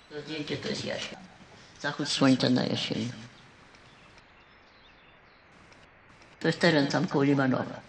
To zdjęcie to jest jesień. Zachód słońca na jesień. To jest teren tam koło Limanowa.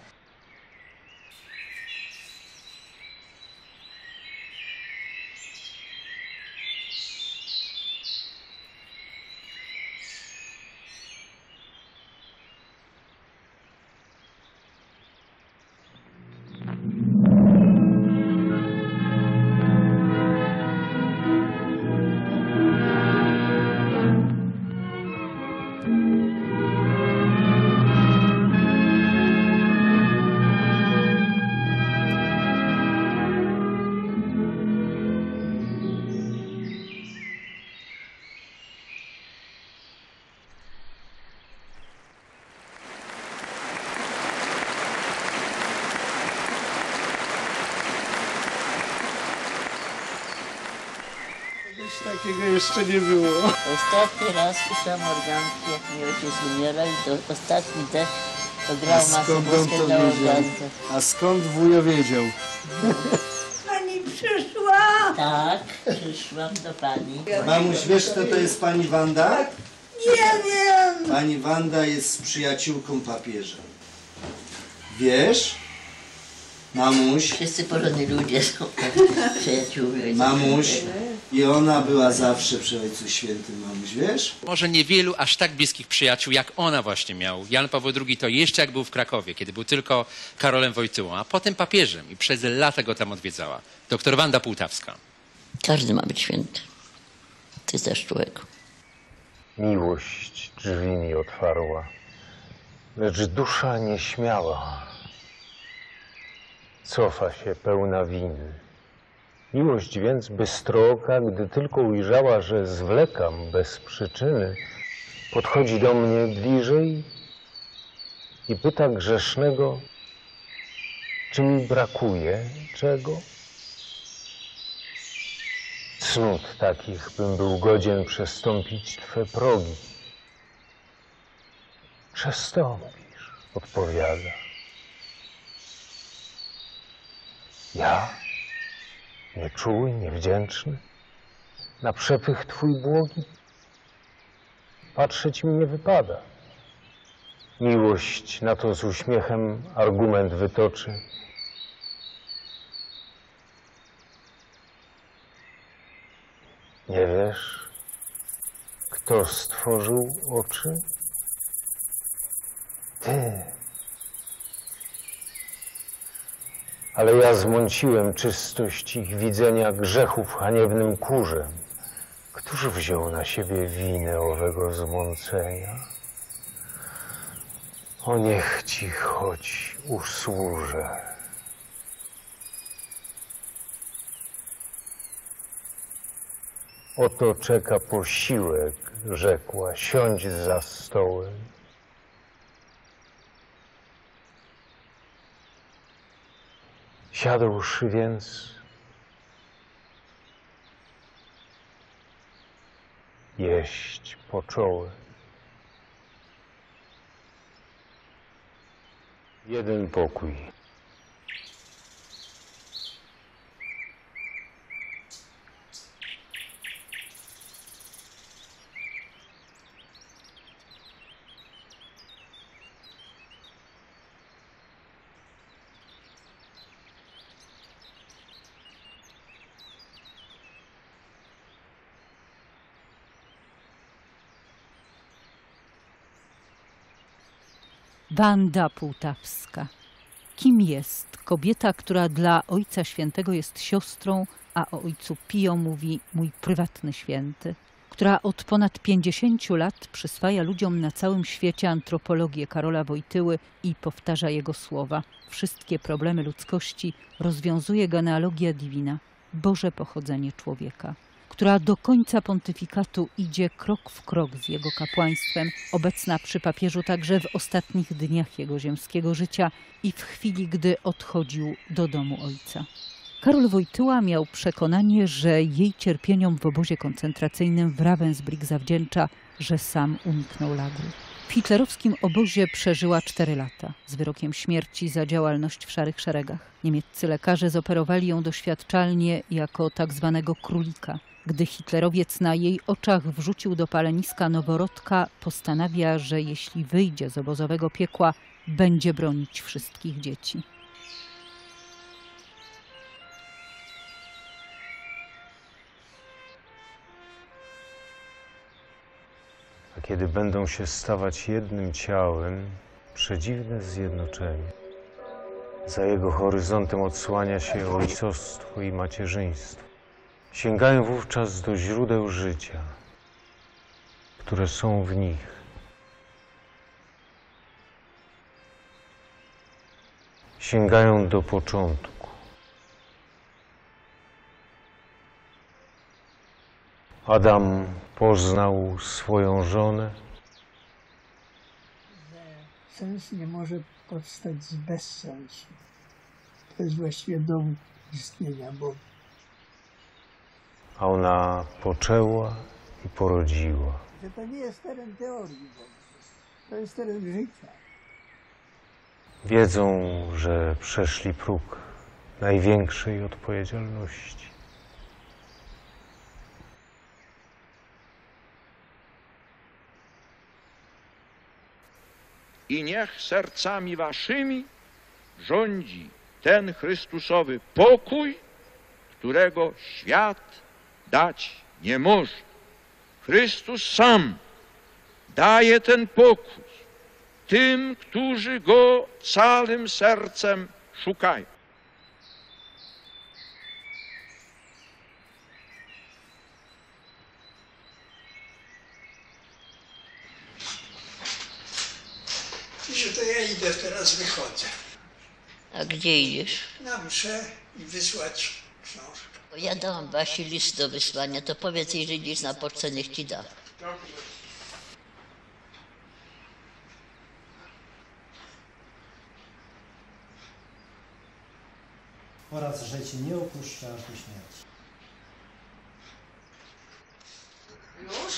Takiego jeszcze nie było. Ostatni raz pisałam organki, jak mi ojciec umierał, i to ostatni dech to grał masę boską na organce. A skąd wujo wiedział? Pani przyszła! Tak, przyszłam do pani. Mamuś, wiesz kto to jest pani Wanda? Nie wiem! Pani Wanda jest przyjaciółką papieża. Wiesz? Mamuś, Wszyscy porządni ludzie są przyjaciółmi. mamuś. I ona była zawsze przy Ojcu Świętym, mamuś, wiesz? Może niewielu aż tak bliskich przyjaciół, jak ona właśnie miał. Jan Paweł II to jeszcze jak był w Krakowie, kiedy był tylko Karolem Wojtyłą, a potem papieżem i przez lata go tam odwiedzała. Doktor Wanda Półtawska. Każdy ma być święty. Ty też, człowieku. Miłość drzwi mi otwarła, lecz dusza nieśmiała cofa się pełna winy. Miłość więc bystrooka, gdy tylko ujrzała, że zwlekam bez przyczyny, podchodzi do mnie bliżej i pyta grzesznego, czy mi brakuje czego? Cnót takich bym był godzien przestąpić Twe progi. Przestąpisz, odpowiada. Ja? Nieczuły, niewdzięczny? Na przepych Twój błogi? Patrzeć mi nie wypada. Miłość na to z uśmiechem argument wytoczy. Nie wiesz, kto stworzył oczy? Ty. Ale ja zmąciłem czystość ich widzenia grzechów haniebnym kurzem. Któż wziął na siebie winę owego zmącenia? O, niech Ci choć usłużę. Oto czeka posiłek, rzekła, siądź za stołem. Siadłszy więc, jeść począłem. Jeden pokój. Wanda Półtawska. Kim jest kobieta, która dla Ojca Świętego jest siostrą, a o Ojcu Pio mówi mój prywatny święty? Która od ponad 50 lat przyswaja ludziom na całym świecie antropologię Karola Wojtyły i powtarza jego słowa. Wszystkie problemy ludzkości rozwiązuje genealogia divina, Boże pochodzenie człowieka. Która do końca pontyfikatu idzie krok w krok z jego kapłaństwem, obecna przy papieżu także w ostatnich dniach jego ziemskiego życia i w chwili, gdy odchodził do domu ojca. Karol Wojtyła miał przekonanie, że jej cierpieniom w obozie koncentracyjnym w Ravensbrück zawdzięcza, że sam uniknął lagru. W hitlerowskim obozie przeżyła 4 lata z wyrokiem śmierci za działalność w szarych szeregach. Niemieccy lekarze zoperowali ją doświadczalnie jako tak zwanego królika. Gdy hitlerowiec na jej oczach wrzucił do paleniska noworodka, postanawia, że jeśli wyjdzie z obozowego piekła, będzie bronić wszystkich dzieci. A kiedy będą się stawać jednym ciałem, przedziwne zjednoczenie. Za jego horyzontem odsłania się ojcostwo i macierzyństwo. Sięgają wówczas do źródeł życia, które są w nich. Sięgają do początku. Adam poznał swoją żonę. Sens nie może powstać z bezsensu. To jest właściwie dowód istnienia Boga. A ona poczęła i porodziła. Że to nie jest teren teorii Boga. To jest teren życia. Wiedzą, że przeszli próg największej odpowiedzialności. I niech sercami waszymi rządzi ten Chrystusowy pokój, którego świat dać nie może. Chrystus sam daje ten pokój tym, którzy Go całym sercem szukają. Że to ja idę teraz, wychodzę. A gdzie idziesz? Na mszę i wysłać książkę. Ja dałam Basi list do wysłania, to powiedz jej, że idziesz na pocztę, niech ci da. Oraz, że Cię nie opuszcza aż do śmierci. Już?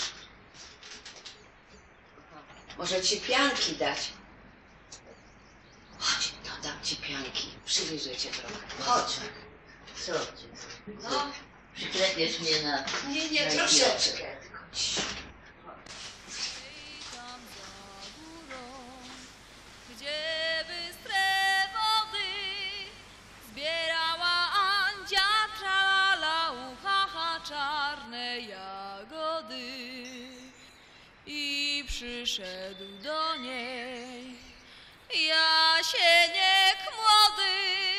Może Ci pianki dać? Chodź, no dam Ci pianki. Przybliżę Cię trochę. Chodź. Co ty? No. Przyklepiesz mnie na... Nie, na troszeczkę. tylko. Gdzie bystre wody zbierała Andzia, tralala, uchacha czarne jagody. I przyszedł do niej Jasieniek młody,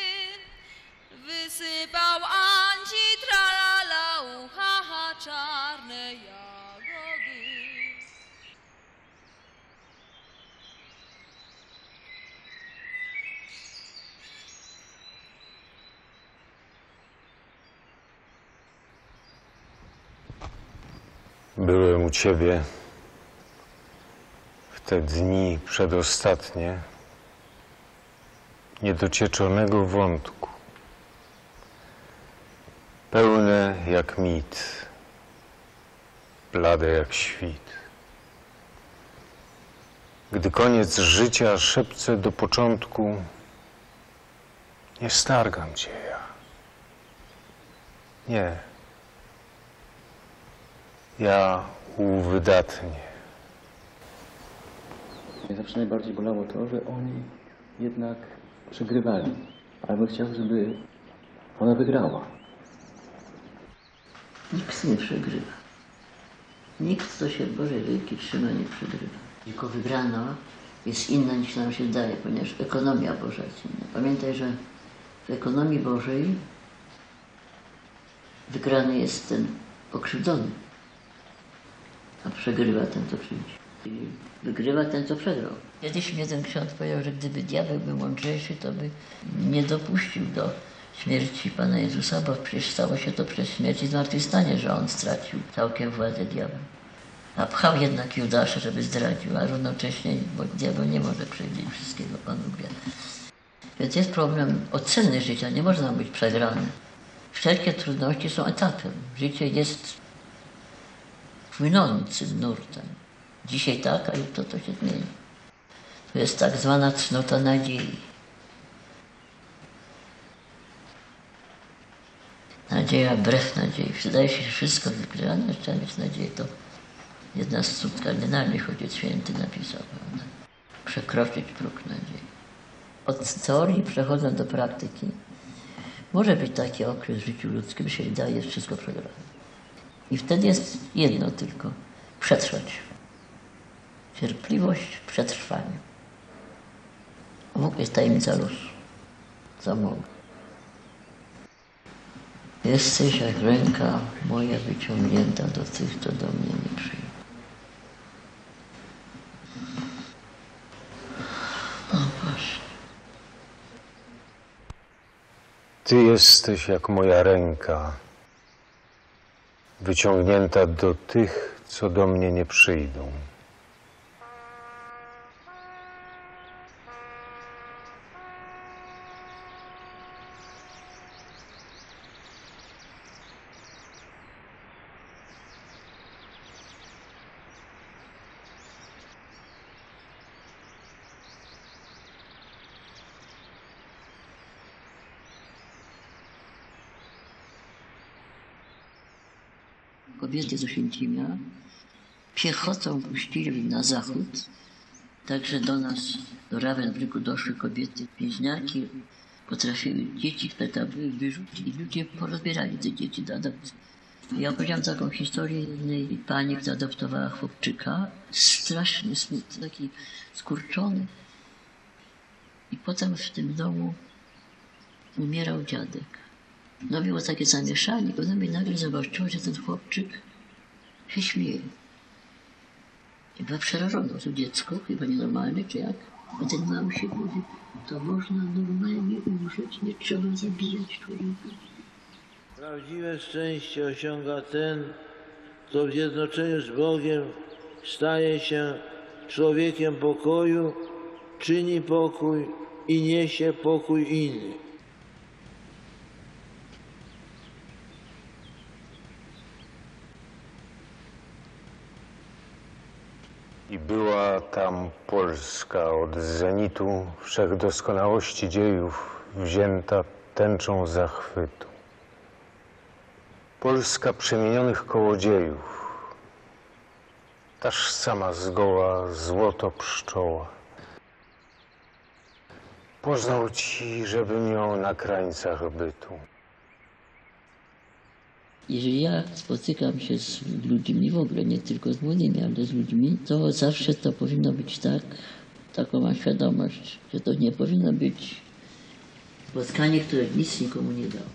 wysypał Andzi, tralala, uchacha czarne jagody. Byłem u Ciebie w te dni przedostatnie niedocieczonego wątku, pełne jak mit, blade jak świt. Gdy koniec życia szepce do początku, nie stargam Cię ja. Nie. Ja uwydatnię. Mnie zawsze najbardziej bolało to, że oni jednak przegrywali. Ale bym chciał, żeby ona wygrała. Nikt nie przegrywa. Nikt, kto się Bożej ręki trzyma, nie przegrywa. Tylko wygrana jest inna niż nam się wydaje, ponieważ ekonomia Boża jest inna. Pamiętaj, że w ekonomii Bożej wygrany jest ten pokrzywdzony, a przegrywa ten, co krzywdzi. I wygrywa ten, co przegrał. Kiedyś mnie ten ksiądz powiedział, że gdyby diabeł był mądrzejszy, to by nie dopuścił do śmierci Pana Jezusa, bo przecież stało się to przez śmierć i zmartwychwstanie, że on stracił całkiem władzę diabła. A pchał jednak Judasza, żeby zdradził, a równocześnie, bo diabeł nie może przewidzieć wszystkiego, Pan Bóg wie. Więc jest problem oceny życia, nie można być przegrany. Wszelkie trudności są etapem. Życie jest płynącym nurtem. Dzisiaj tak, a jutro to się zmieni. To jest tak zwana cnota nadziei. Nadzieja wbrew nadziei. Wydaje się, że wszystko wykrywa, ale trzeba mieć nadzieję. To jedna z cud kardynalnych Ojciec Święty napisał, prawda? Przekroczyć próg nadziei. Od teorii przechodząc do praktyki, może być taki okres w życiu ludzkim, że się wydaje, jest wszystko przegrane. I wtedy jest jedno tylko, przetrwać. Cierpliwość w przetrwaniu. Bóg jest tajemnica losu. Za mogę. Jesteś jak ręka moja wyciągnięta do tych, co do mnie nie przyjdą. No właśnie. Ty jesteś jak moja ręka, wyciągnięta do tych, co do mnie nie przyjdą. Kobiety z Oświęcimia piechotą puścili na zachód, także do nas, do Ravensbrücku doszły kobiety, więźniaki, potrafiły dzieci, które tam były, wyrzucić i ludzie porozbierali te dzieci do adopcji. Ja opowiedziałam taką historię jednej pani, która adoptowała chłopczyka, strasznie smutny, taki skurczony. I potem w tym domu umierał dziadek. No było takie zamieszanie, potem mi nagle zobaczyła, że ten chłopczyk się śmieje. I była przerażona, to dziecko, chyba nienormalne, czy jak? A ten mały się mówi, to można normalnie umrzeć, nie trzeba zabijać człowieka. Prawdziwe szczęście osiąga ten, kto w zjednoczeniu z Bogiem staje się człowiekiem pokoju, czyni pokój i niesie pokój innym. I była tam Polska od zenitu wszechdoskonałości dziejów wzięta tęczą zachwytu. Polska przemienionych kołodziejów, taż sama zgoła złoto pszczoła. Poznał ci, żebym ją na krańcach bytu. Jeżeli ja spotykam się z ludźmi, w ogóle nie tylko z młodymi, ale z ludźmi, to zawsze to powinno być tak, taką mam świadomość, że to nie powinno być spotkanie, które nic nikomu nie dało.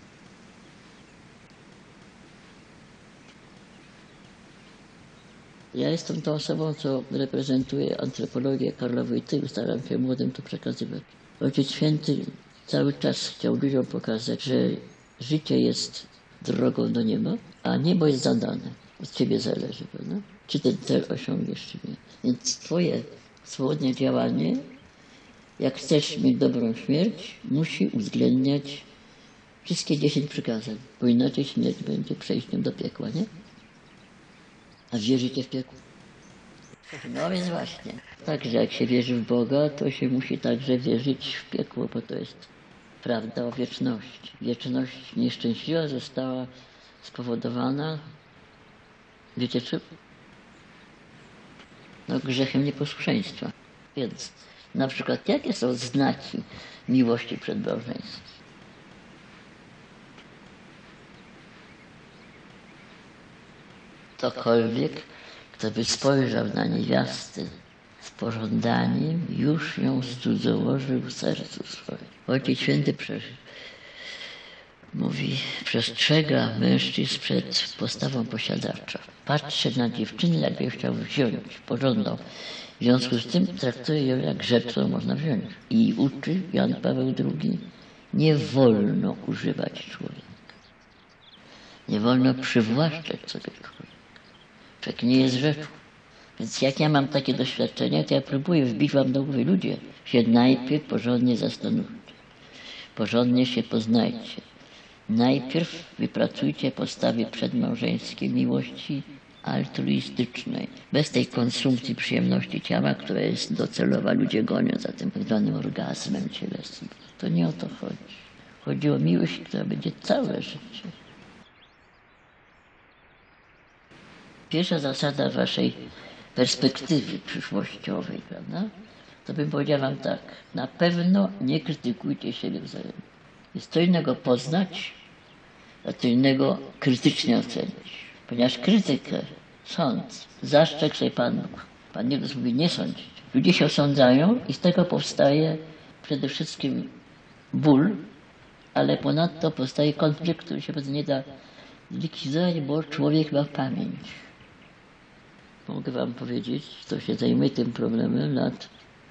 Ja jestem tą osobą, co reprezentuje antropologię Karla Wojtyły, staram się młodym to przekazywać. Ojciec Święty cały czas chciał ludziom pokazać, że życie jest drogą do nieba, a niebo jest zadane. Od ciebie zależy, prawda? Czy ten cel osiągniesz, czy nie. Więc twoje swobodne działanie, jak chcesz mieć dobrą śmierć, musi uwzględniać wszystkie 10 przykazań, bo inaczej śmierć będzie przejściem do piekła, nie? A wierzycie w piekło? No więc właśnie. Także jak się wierzy w Boga, to się musi także wierzyć w piekło, bo to jest prawda o wieczności. Wieczność nieszczęśliwa została spowodowana, wiecie czym? No grzechem nieposłuszeństwa. Więc na przykład jakie są znaki miłości przedmałżeńskiej? Ktokolwiek, kto by spojrzał na niewiastę z pożądaniem, już ją zcudzołożył w sercu swoim. Ojciec Święty mówi, przestrzega mężczyzn przed postawą posiadawczą. Patrzy na dziewczynę, jakby ją chciał wziąć, pożądał. W związku z tym traktuje ją jak rzecz, którą można wziąć. I uczy Jan Paweł II, nie wolno używać człowieka. Nie wolno przywłaszczać sobie człowieka. Człowiek nie jest rzeczą. Więc jak ja mam takie doświadczenia, to ja próbuję wbić wam do głowy, ludzie, się najpierw porządnie zastanówcie. Porządnie się poznajcie. Najpierw wypracujcie podstawy przedmałżeńskiej miłości altruistycznej. Bez tej konsumpcji przyjemności ciała, która jest docelowa. Ludzie gonią za tym tak zwanym orgazmem cielesnym. To nie o to chodzi. Chodzi o miłość, która będzie całe życie. pierwsza zasada waszej perspektywy przyszłościowej, prawda? To bym powiedział wam tak, na pewno nie krytykujcie siebie wzajemnie. Jest co innego poznać, a co innego krytycznie ocenić. Ponieważ krytykę, sąd, zastrzegł sobie Pan Bóg. Pan Jezus mówi nie sądzić. Ludzie się osądzają i z tego powstaje przede wszystkim ból, ale ponadto powstaje konflikt, który się nie da zlikwidować, bo człowiek ma pamięć. Mogę wam powiedzieć, kto się zajmuje tym problemem lat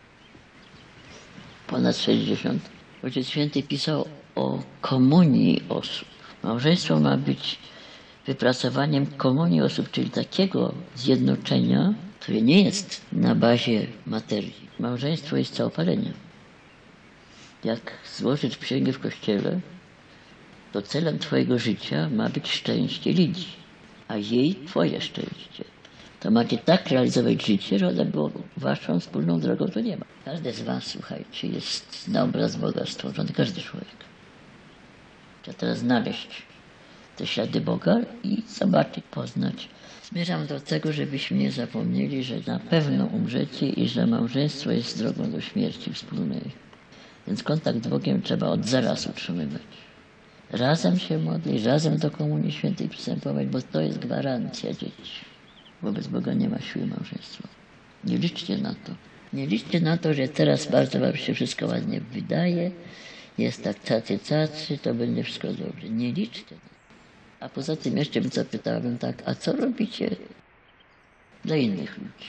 ponad 60. Ojciec Święty pisał o komunii osób. Małżeństwo ma być wypracowaniem komunii osób, czyli takiego zjednoczenia, które nie jest na bazie materii. Małżeństwo jest całopalenie. Jak złożyć przysięgę w kościele, to celem twojego życia ma być szczęście lidzi, a jej twoje szczęście. To macie tak realizować życie, że ona było waszą wspólną drogą, to nie ma. Każdy z was, słuchajcie, jest na obraz Boga stworzony, każdy człowiek. Trzeba teraz znaleźć te ślady Boga i zobaczyć, poznać. Zmierzam do tego, żebyśmy nie zapomnieli, że na pewno umrzecie i że małżeństwo jest drogą do śmierci wspólnej. Więc kontakt z Bogiem trzeba od zaraz utrzymywać. Razem się modlić, razem do Komunii Świętej przystępować, bo to jest gwarancja dzieci. Wobec Boga nie ma siły małżeństwa. Nie liczcie na to. Nie liczcie na to, że teraz bardzo wam się wszystko ładnie wydaje, jest tak cacy, to będzie wszystko dobrze. Nie liczcie na to. A poza tym jeszcze bym zapytałem tak, a co robicie dla innych ludzi?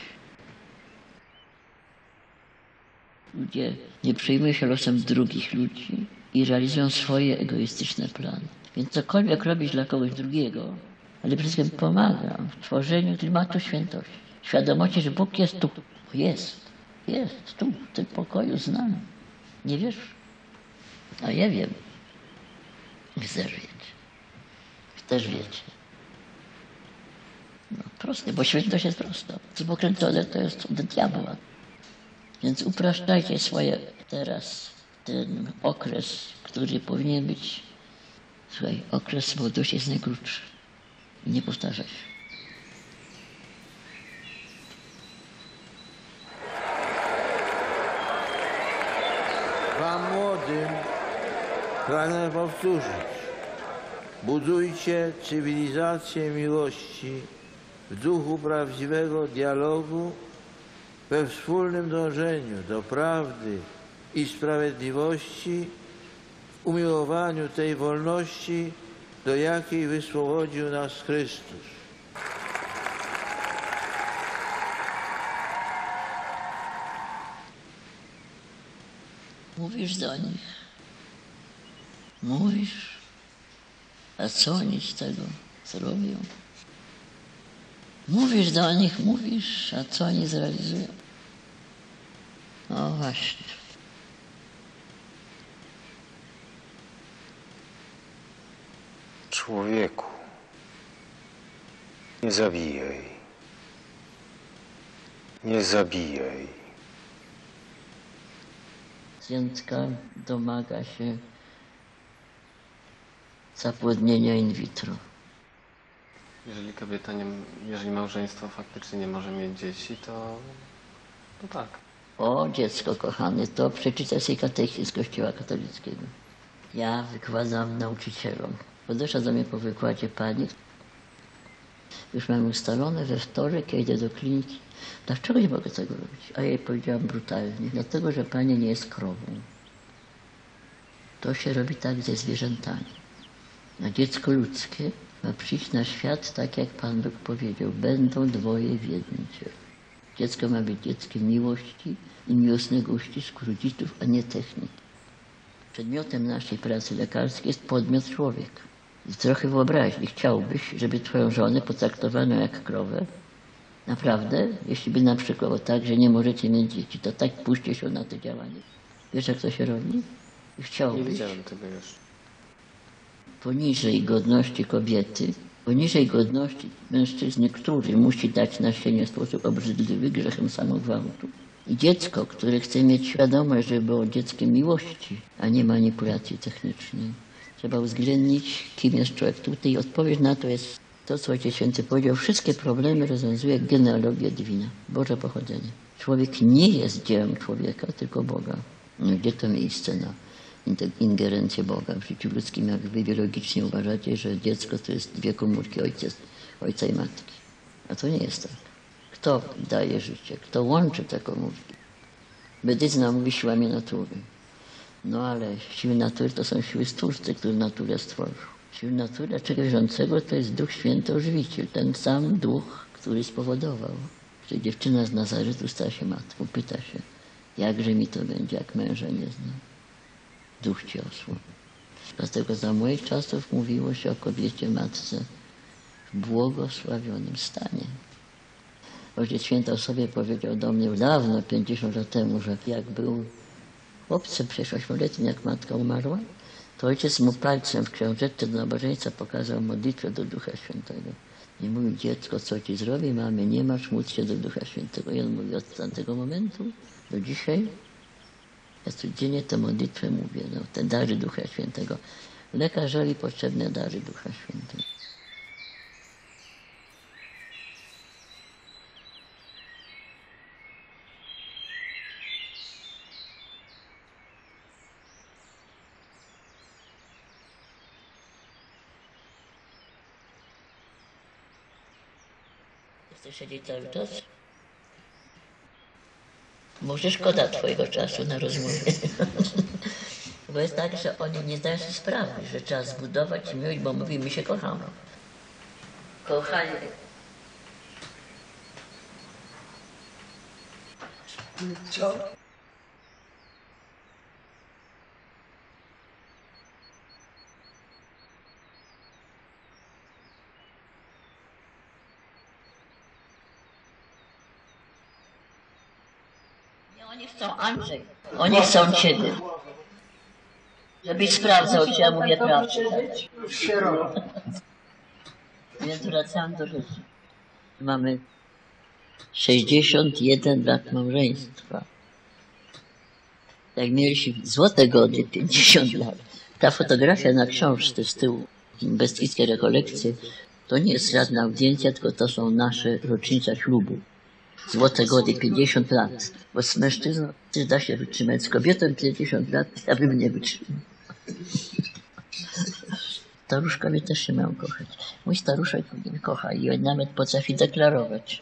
Ludzie nie przejmują się losem drugich ludzi i realizują swoje egoistyczne plany. Więc cokolwiek robić dla kogoś drugiego, ale przede wszystkim pomaga w tworzeniu klimatu świętości. Świadomości, że Bóg jest tu. Jest tu, w tym pokoju z nami. Nie wiesz? A ja wiem. Wy też wiecie. Też wiecie. No, proste, bo świętość jest prosta. Co pokręcone to jest od diabła. Więc upraszczajcie swoje teraz ten okres, który powinien być, słuchaj, okres młodości jest najkrótszy. I nie powtarzaj się. Wam młodym pragnę powtórzyć. Budujcie cywilizację miłości w duchu prawdziwego dialogu, we wspólnym dążeniu do prawdy i sprawiedliwości, w umiłowaniu tej wolności, do jakiej wyswobodził nas Chrystus. Mówisz do nich. Mówisz. A co oni z tego zrobią? Mówisz do nich, mówisz, a co oni zrealizują? No właśnie. Człowieku, nie zabijaj. Nie zabijaj. Pacjentka domaga się zapłodnienia in vitro. Jeżeli kobieta, jeżeli małżeństwo faktycznie nie może mieć dzieci, to tak. O, dziecko kochane, to przeczytaj sobie katechizm z Kościoła katolickiego. Ja wykładam nauczycielom. Podeszła do mnie po wykładzie pani. Już mam ustalone, we wtorek ja idę do kliniki. Dlaczego nie mogę tego robić? A ja jej powiedziałam brutalnie. Dlatego, że pani nie jest krową. To się robi tak ze zwierzętami. A dziecko ludzkie ma przyjść na świat tak, jak Pan Bóg powiedział. Będą dwoje w jednym ciele. Dziecko ma być dzieckiem miłości i miłosnego uścisku rodziców, a nie techniki. Przedmiotem naszej pracy lekarskiej jest podmiot człowiek. I trochę wyobraźni chciałbyś, żeby twoją żonę potraktowano jak krowę. Naprawdę, jeśli by na przykład było tak, że nie możecie mieć dzieci, to tak puśćcie się na to działanie. Wiesz, jak to się robi? Chciałbyś. Nie widziałem tego jeszcze. Poniżej godności kobiety, poniżej godności mężczyzny, który musi dać nasienie w sposób obrzydliwy grzechem samogwałtu. I dziecko, które chce mieć świadomość, że było dzieckiem miłości, a nie manipulacji technicznej. Trzeba uwzględnić, kim jest człowiek. Tutaj odpowiedź na to jest To, co Ojciec Święty powiedział, wszystkie problemy rozwiązuje genealogia divina, Boże pochodzenie. Człowiek nie jest dziełem człowieka, tylko Boga. No, gdzie to miejsce na ingerencję Boga w życiu ludzkim, jak wy biologicznie uważacie, że dziecko to jest dwie komórki ojca i matki. A to nie jest tak. Kto daje życie? Kto łączy te komórki? Medycyna mówi siłami natury. No ale siły natury to są siły stwórcy, które naturę stworzył. Siły natury, a czegoś wierzącego to jest Duch Święty Ożywiciel. Ten sam Duch, który spowodował, że dziewczyna z Nazaretu stała się matką. Pyta się, jakże mi to będzie, jak męża nie znam. Duch cię osłoni. Dlatego za moich czasów mówiło się o kobiecie matce w błogosławionym stanie. Ojciec Święty o sobie powiedział do mnie dawno, 50 lat temu, że jak był chłopcem, przecież 8-letnim, jak matka umarła, to ojciec mu palcem w książeczce do nabożeństwa pokazał modlitwę do Ducha Świętego. I mówił, dziecko, co ci zrobi, mamy, nie masz, módl się do Ducha Świętego. I on mówi, od tamtego momentu do dzisiaj ja codziennie tę modlitwę mówię, no, te dary Ducha Świętego. Lekarzowi potrzebne dary Ducha Świętego. Chcesz siedzieć cały czas? Może szkoda twojego czasu na rozmowę. Bo jest tak, że oni nie zdają sobie sprawy, że trzeba zbudować miłość, bo mówimy, my się kochamy. Kochanie. Co? Oni chcą, Andrzej, oni chcą ciebie. Żebyś sprawdzał, czy ja mówię prawdę. Więc wracam do rzeczy. Mamy 61 lat małżeństwa. Jak mieliśmy złote gody, 50 lat. Ta fotografia na książce z tyłu, Beskidzkie rekolekcje, to nie jest żadna audiencja, tylko to są nasze rocznice ślubu. Złote gody, 50 lat. Bo z mężczyzną też da się wytrzymać. Z kobietą 50 lat ja bym nie wytrzymał. Staruszkowie też się mają kochać. Mój staruszek mnie kocha i on nawet potrafi deklarować.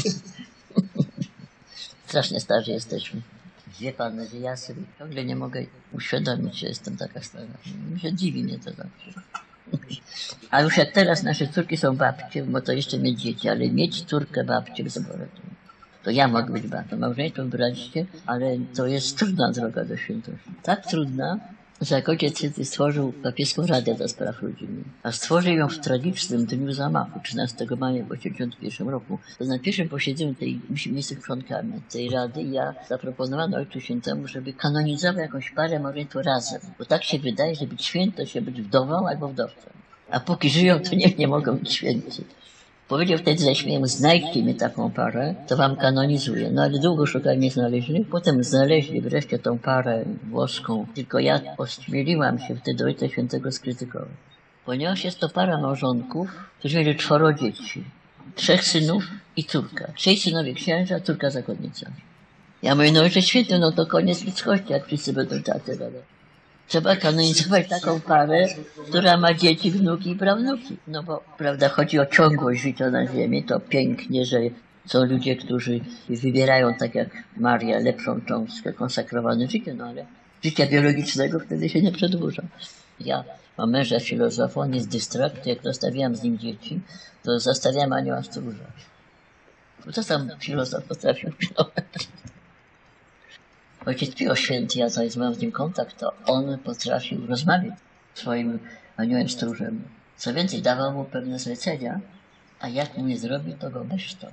Strasznie starzy jesteśmy. Wie pan, że ja sobie ciągle nie mogę uświadomić, że jestem taka stara. Dziwi mnie to zawsze. A już jak teraz nasze córki są babcie, bo to jeszcze mieć dzieci, ale mieć córkę babcię w zaboratu. To ja mogę być babcią. Małżeństwo wybraliście, ale to jest trudna droga do świętości. Tak trudna, że jak Ojciec Święty stworzył papieską radę do spraw rodzinnych, a stworzył ją w tragicznym dniu zamachu, 13 maja w 1981 roku, to na pierwszym posiedzeniu tej, myśmy jesteśmy członkami tej rady, ja zaproponowano Ojcu Świętemu, żeby kanonizował jakąś parę małżeństwo razem. Bo tak się wydaje, że być święto się być wdową albo wdowcem. A póki żyją, to nie mogą być święci. Powiedział wtedy ze śmiejem, znajdźcie mi taką parę, to wam kanonizuję. No ale długo szukali, nie znaleźli. Potem znaleźli wreszcie tą parę włoską. Tylko ja ośmieliłam się wtedy Ojca Świętego skrytykować. Ponieważ jest to para małżonków, którzy mieli 4 dzieci. 3 synów i córka. 3 synowie księża, córka zakonnica. Ja mówię, no Ojcze Święty, no to koniec ludzkości, jak wszyscy będą taty gadać. Trzeba kanonizować taką parę, która ma dzieci, wnuki i prawnuki. No bo, prawda, chodzi o ciągłość życia na ziemi. To pięknie, że są ludzie, którzy wybierają, tak jak Maria, lepszą cząstkę, konsekrowane życie, no ale życia biologicznego wtedy się nie przedłuża. Ja mam męża filozofa, on jest dystrakty, jak zostawiałam z nim dzieci, to zostawiałam anioła stróża. To sam filozof potrafił pilnować. Ojciec Pio Święty, ja zaś mam z nim kontakt, to on potrafił rozmawiać z swoim aniołem stróżem. Co więcej, dawał mu pewne zlecenia, a jak mu nie zrobił, to go beształ.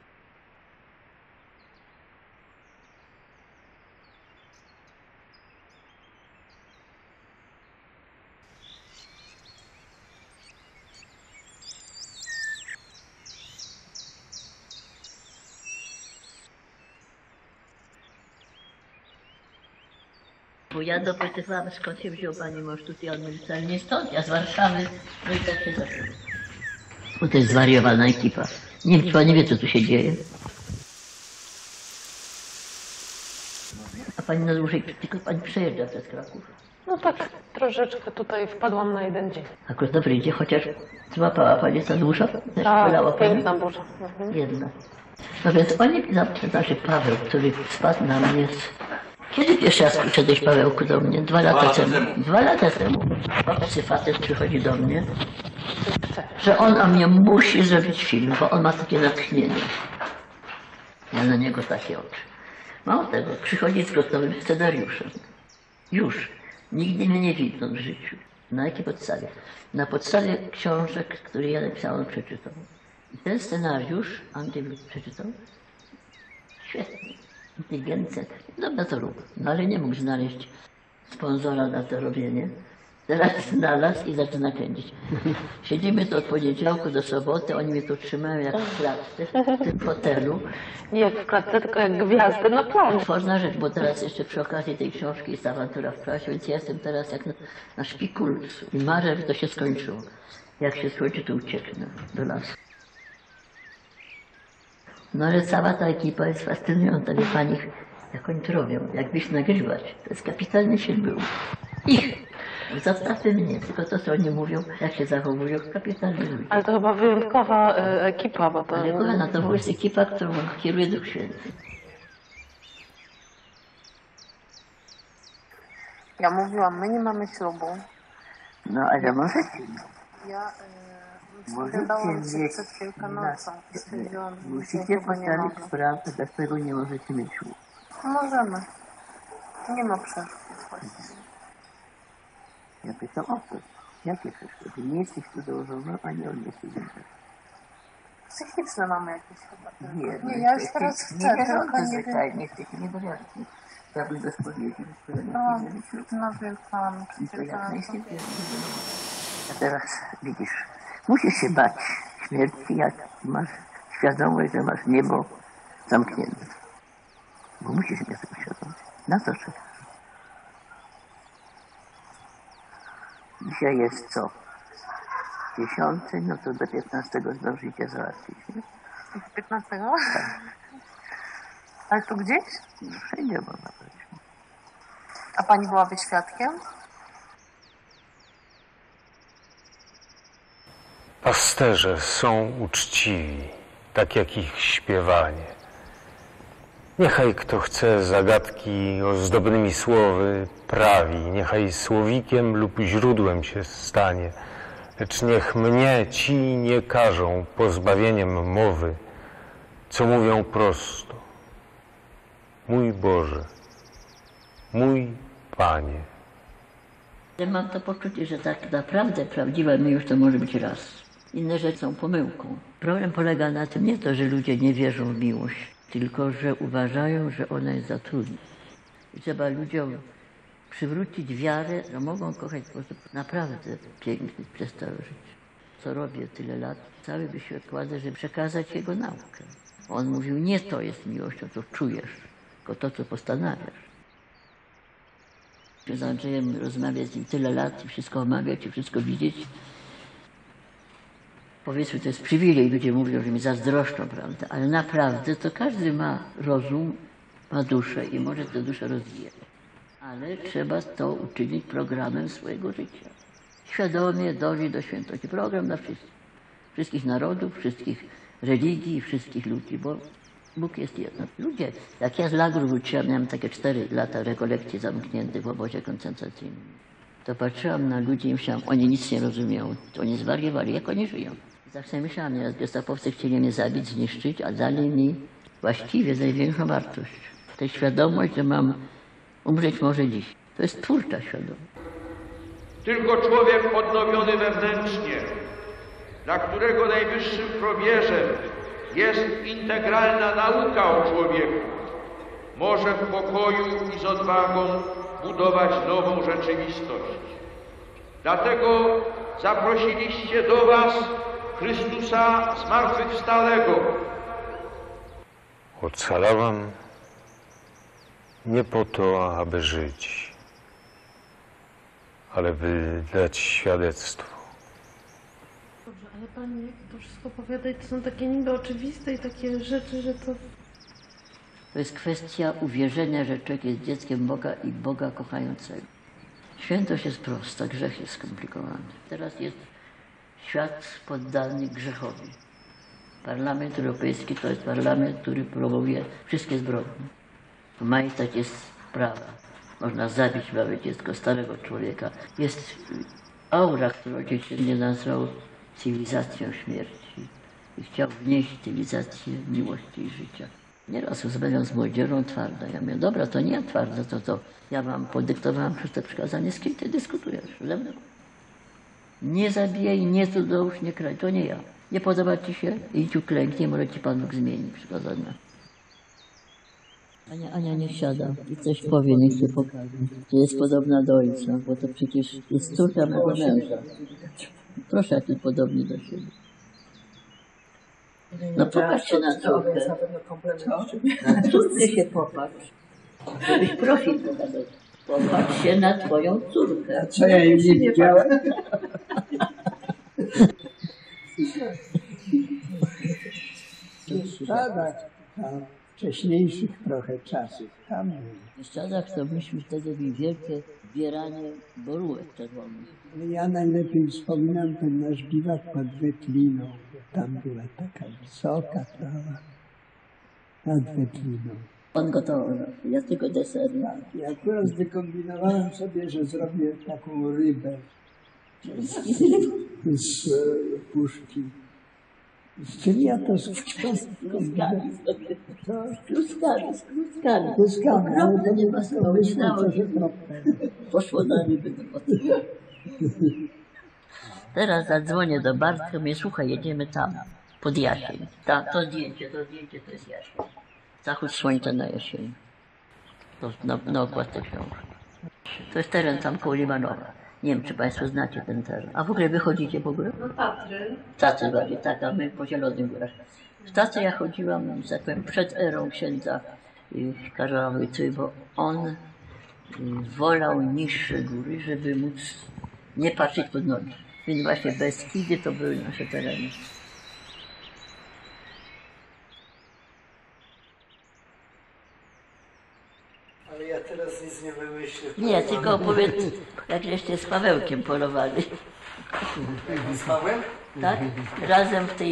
Bo ja dopytywałam, skąd się wziął pani mąż tutaj, on mówi, wcale nie stąd, ja z Warszawy, no i tak się zaczęło. Bo to jest zwariowana ekipa. Chyba nie wie, co tu się dzieje. A pani na dłużej, tylko pani przejeżdża przez Kraków. No tak, troszeczkę tutaj wpadłam na jeden dzień. Akurat dobry idzie, chociaż złapała pani ta burza? Tak, piękna burza. Jedna. No więc oni, znaczy Paweł, który spadł na mnie Kiedy pierwszy raz przyszedłeś, Pawełku, do mnie? 2 lata temu. 2 lata temu. Obcy facet przychodzi do mnie, że on o mnie musi zrobić film, bo on ma takie natchnienie. Ja na niego takie oczy. Mało tego, przychodzi z gotowym scenariuszem. Już. Nigdy mnie nie widno w życiu. Na jakiej podstawie? Na podstawie książek, które ja napisałem, przeczytał. I ten scenariusz Andrzej przeczytał. Świetnie. Inteligencja. Dobra, to rób. No ale nie mógł znaleźć sponsora na to robienie. Teraz znalazł i zaczyna kręcić. Siedzimy tu od poniedziałku do soboty, oni mnie tu trzymają jak w klatce, w tym fotelu. Nie jak w klatce, tylko jak gwiazdy na planie. Ważna rzecz, bo teraz jeszcze przy okazji tej książki jest awantura w prasie, więc ja jestem teraz jak na szpikulcu. I marzę, żeby to się skończyło. Jak się skończy, to ucieknę do lasu. No ale cała ta ekipa jest fascynująca, wie pani, jak oni to robią, jakbyś nagrywać. To jest kapitalny film był. Ich! Zostawmy mnie, tylko to, co oni mówią, jak się zachowują, kapitalnie ludzie. Ale to chyba wyjątkowa ekipa, bo to... Ale kochana, to jest ekipa, którą kieruje Duch Święty. Ja mówiłam, my nie mamy ślubu. No, ale możecie. Ja Możecie mieć... przed Wielkanocą i stwierdziłam, że musicie postawić sprawę, dlaczego nie możecie mieć ślubu. Możemy. Nie ma przeszkód właściwie. Ja pytam o to. Jakie przeszkody? Nie jesteś tu założona, ani on nie jest tu założony. Psychiczne mamy jakieś chyba. Nie, ja już teraz chcę, tylko nie wiem. Nie jesteście niedowiarki. Chciałbym do spowiedzi, które nie Na Wielkanoc, to jak najszybciej. A teraz widzisz, musisz się bać śmierci, jak masz świadomość, że masz niebo zamknięte. Bo musisz mieć taką świadomość. Na to czekasz. Dzisiaj jest co? 10, no to do 15 zdążycie załatwić, nie? 15? Tak. Ale tu gdzieś? No, wszędzie można powiedzieć. A pani byłaby świadkiem? Pasterze są uczciwi, tak jak ich śpiewanie. Niechaj kto chce zagadki ozdobnymi słowy prawi, niechaj słowikiem lub źródłem się stanie, lecz niech mnie ci nie karzą pozbawieniem mowy, co mówią prosto. Mój Boże, mój Panie. Ale mam to poczucie, że tak naprawdę prawdziwa miłość to może być raz. Inne rzeczy są pomyłką. Problem polega na tym nie to, że ludzie nie wierzą w miłość, tylko że uważają, że ona jest za trudna. I trzeba ludziom przywrócić wiarę, że mogą kochać w sposób naprawdę piękny przez całe życie. Co robię tyle lat, cały wysiłek kładę, żeby przekazać jego naukę. On mówił, nie to jest miłość, to co czujesz, tylko to, co postanawiasz. Z Andrzejem rozmawiać z nim tyle lat i wszystko omawiać i wszystko widzieć. Powiedzmy, to jest przywilej, ludzie mówią, że mi zazdroszczą, prawda? Ale naprawdę to każdy ma rozum, ma duszę i może tę duszę rozwijać. Ale trzeba to uczynić programem swojego życia. Świadomie dążyć do świętości. Program dla wszystkich. Wszystkich narodów, wszystkich religii, wszystkich ludzi, bo Bóg jest jedno. Ludzie, jak ja z lagru wróciłam, miałam takie 4 lata rekolekcji zamkniętych w obozie koncentracyjnym. To patrzyłam na ludzi i myślałam, oni nic nie rozumieją, oni zwariowali, jak oni żyją. Zawsze myślałam, że gestapowcy chcieli mnie zabić, zniszczyć, a dali mi właściwie największą wartość. To jest świadomość, że mam umrzeć może dziś. To jest twórcza świadomość. Tylko człowiek odnowiony wewnętrznie, dla którego najwyższym probierzem jest integralna nauka o człowieku, może w pokoju i z odwagą budować nową rzeczywistość. Dlatego zaprosiliście do was Chrystusa zmartwychwstałego. Ocalałam nie po to, aby żyć, ale by dać świadectwo. Dobrze, ale pani jak to wszystko opowiada i to są takie niby oczywiste i takie rzeczy, że to... To jest kwestia uwierzenia, że człowiek jest dzieckiem Boga i Boga kochającego. Świętość jest prosta, grzech jest skomplikowany. Teraz jest świat poddany grzechowi. Parlament Europejski to jest parlament, który promuje wszystkie zbrodnie. Majestać jest prawa. Można zabić małe dziecko, starego człowieka. Jest aura, którą ojciec mnie nazwał cywilizacją śmierci. I chciał wnieść cywilizację miłości i życia. Nieraz rozmawiam z młodzieżą twarda. Ja mówię, dobra, to nie ja twarda, to ja wam podyktowałam przez to przykazanie, z kim ty dyskutujesz? Ze mną. Nie zabijaj, nie cudzołóż, nie kraj, to nie ja. Nie podoba ci się? Idź uklęknij, może ci Pan Bóg zmieni przykazania. Ania niech siada i coś powie, niech się pokaże. Że jest podobna do ojca, bo to przecież jest córka mego męża. Proszę, jak jest podobny do siebie. No popatrz się na córkę. Na córkę się popatrz. Żebyś profil pokazał. Popatrz się na twoją córkę. A co ja jej nie widziałem? W Szczadach, wcześniejszych trochę czasów, tam W Szczadach to myśmy wtedy mieli wielkie zbieranie borówek czerwonych. ja najlepiej wspominam ten nasz biwak pod Wetliną. Tam była taka wysoka trawa nad Wetliną. On gotował, ja tylko deser. I akurat wykombinowałem sobie, że zrobię taką rybę z puszki. Z czym ja to kluskami. Kluskami, ale to nie pasowało, nie dało się. Poszło na ryby. Teraz zadzwonię do Bartka, mnie słuchaj, jedziemy tam, pod jasień. To zdjęcie to jest jasień. Zachód słońca na jesień. To na okładce książki. To jest teren tam koło Limanowa. Nie wiem, czy Państwo znacie ten teren. A w ogóle wychodzicie po górę? No Tatry. Tatry bardziej, tak, a my po Zielonych Górach. W Tatry ja chodziłam, że tak powiem, przed erą księdza Karola Wojtyły, bo on wolał niższe góry, żeby móc nie patrzeć pod nogi. Więc właśnie Beskidy to były nasze tereny. Ale ja teraz nic nie wymyślę. Nie, tylko opowiedz, jak żeście z Pawełkiem polowali. Z Pawłem? Tak? Razem w tej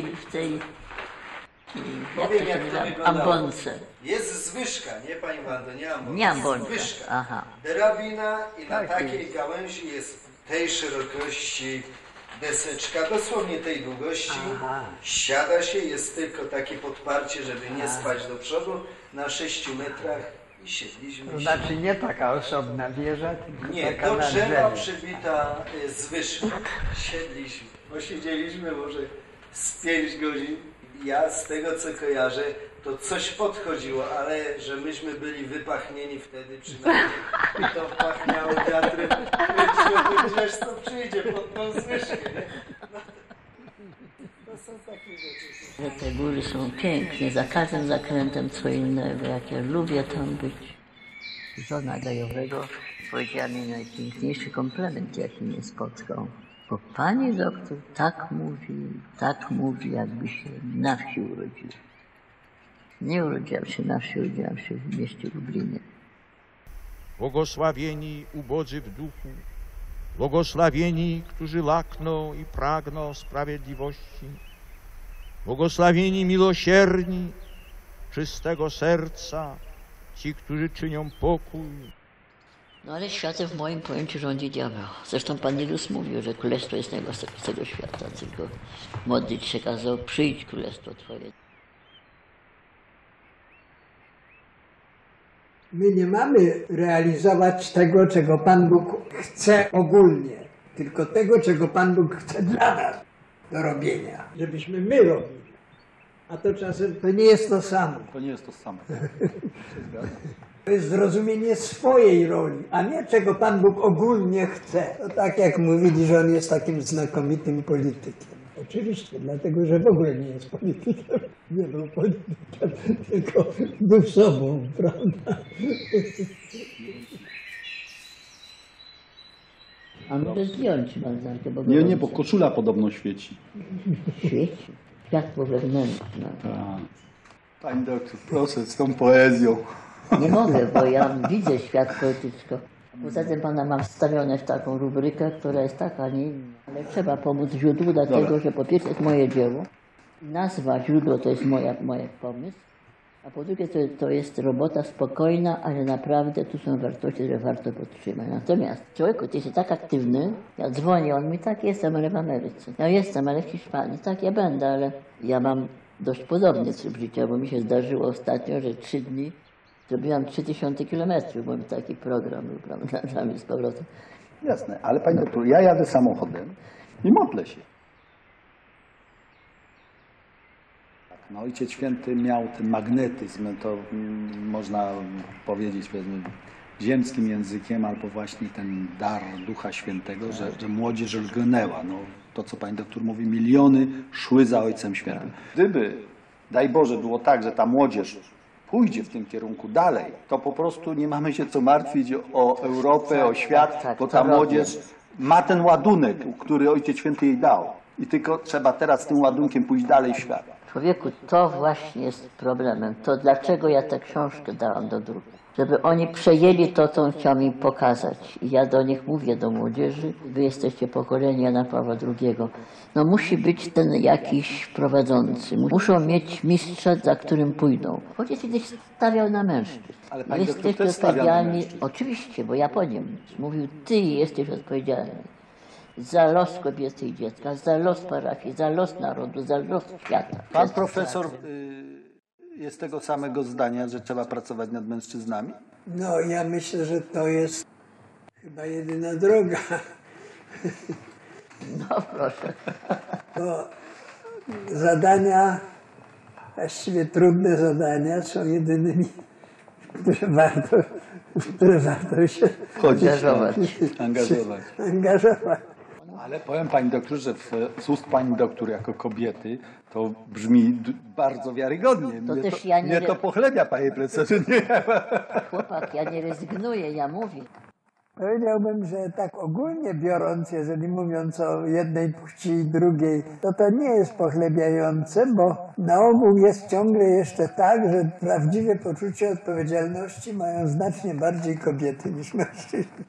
jak to się nazywa? Ambonce. Jest zwyżka, nie Pani Wando, nie ambonka. Nie ambonka, Zwyżka. aha. Drabina i na Tak takiej jest. gałęzi jest tej szerokości deseczka, dosłownie tej długości. Aha. Siada się, jest tylko takie podparcie, żeby nie spać do przodu, na 6 metrach i siedliśmy. To znaczy nie taka osobna wieża, tylko Nie, taka do na drzewa drzewie. przybita zwyżka. Siedliśmy, posiedzieliśmy może z 5 godzin. Ja z tego co kojarzę, to coś podchodziło, ale że myśmy byli wypachnieni wtedy przynajmniej. To pachniało wiatrem. Wiesz co przyjdzie pod tą zwyżkę, nie? No, to są takie rzeczy. Te góry są piękne, za każdym zakrętem co innego, jak ja lubię tam być. Żona Gajowego powiedziała mi najpiękniejszy komplement, jaki mnie spotkał. Bo pani doktor tak mówi, jakby się na wsi urodziła. Nie urodziłam się na wsi, urodziłam się w mieście Lublinie. Błogosławieni ubodzy w duchu, błogosławieni, którzy lakną i pragną sprawiedliwości, błogosławieni miłosierni, czystego serca, ci, którzy czynią pokój. No ale światem w moim pojęciu rządzi diabeł. Zresztą Pan Jezus mówił, że królestwo jest z tego świata, tylko modlić się kazał, przyjdź królestwo Twoje. My nie mamy realizować tego, czego Pan Bóg chce ogólnie, tylko tego, czego Pan Bóg chce dla nas do robienia, żebyśmy my robili. A to czasem to nie jest to samo. To nie jest to samo. To jest zrozumienie swojej roli, a nie czego Pan Bóg ogólnie chce. To tak jak mówili, że on jest takim znakomitym politykiem. Oczywiście, dlatego, że w ogóle nie jest politykiem. Nie był politykiem, tylko był sobą, prawda? A może zdjąć marynarkę? Bo Nie, bo koszula podobno świeci. Świeci. Światło wewnętrzne. Pani doktor, proszę, z tą poezją. Nie mogę, bo ja widzę świat poetycko. Poza tym pana mam wstawione w taką rubrykę, która jest taka, nie inna. Ale trzeba pomóc źródłu, dlatego że po pierwsze jest moje dzieło. Nazwa źródło to jest mój pomysł. A po drugie to jest robota spokojna, ale naprawdę tu są wartości, które warto podtrzymać. Natomiast człowieku, ty jesteś tak aktywny, ja dzwonię, on mi tak jestem, ale w Ameryce. Ja jestem, ale w Hiszpanii. Tak, ja będę, ale ja mam dość podobny tryb życia, bo mi się zdarzyło ostatnio, że 3 dni zrobiłam 3000 kilometrów, bo taki program był, prawda, tam z powrotem. Jasne, ale pani doktor, ja jadę samochodem i modlę się. No, Ojciec Święty miał ten magnetyzm, to można powiedzieć powiedzmy ziemskim językiem, albo właśnie ten dar Ducha Świętego, że młodzież lgnęła. No, to, co pani doktor mówi, miliony szły za Ojcem Świętym. Gdyby, daj Boże, było tak, że ta młodzież pójdzie w tym kierunku dalej, to po prostu nie mamy się co martwić o Europę, o świat, bo ta młodzież ma ten ładunek, który Ojciec Święty jej dał. I tylko trzeba teraz z tym ładunkiem pójść dalej w świat. Człowieku, to właśnie jest problemem. To dlaczego ja tę książkę dałam do druku? Żeby oni przejęli to, co chciał mi pokazać. I ja do nich mówię, do młodzieży, wy jesteście pokolenie Jana Pawła II. No musi być ten jakiś prowadzący. Muszą mieć mistrza, za którym pójdą. Ojciec kiedyś stawiał na mężczyzn. Ale pani doktor też stawia na mężczyzn. Oczywiście, bo ja po nim mówił, ty jesteś odpowiedzialny za los kobiety i dziecka, za los parafii, za los narodu, za los świata. Pan profesor jest tego samego zdania, że trzeba pracować nad mężczyznami? No, ja myślę, że to jest chyba jedyna droga. No proszę. Bo zadania, właściwie trudne zadania, są jedynymi, w które warto się angażować. Ale powiem pani doktor, że z ust pani doktor jako kobiety to brzmi bardzo wiarygodnie. Mnie to pochlebia, panie profesorze. Chłopak, ja nie rezygnuję, ja mówię. Powiedziałbym, że tak ogólnie biorąc, jeżeli mówiąc o jednej płci i drugiej, to nie jest pochlebiające, bo na ogół jest ciągle jeszcze tak, że prawdziwe poczucie odpowiedzialności mają znacznie bardziej kobiety niż mężczyźni.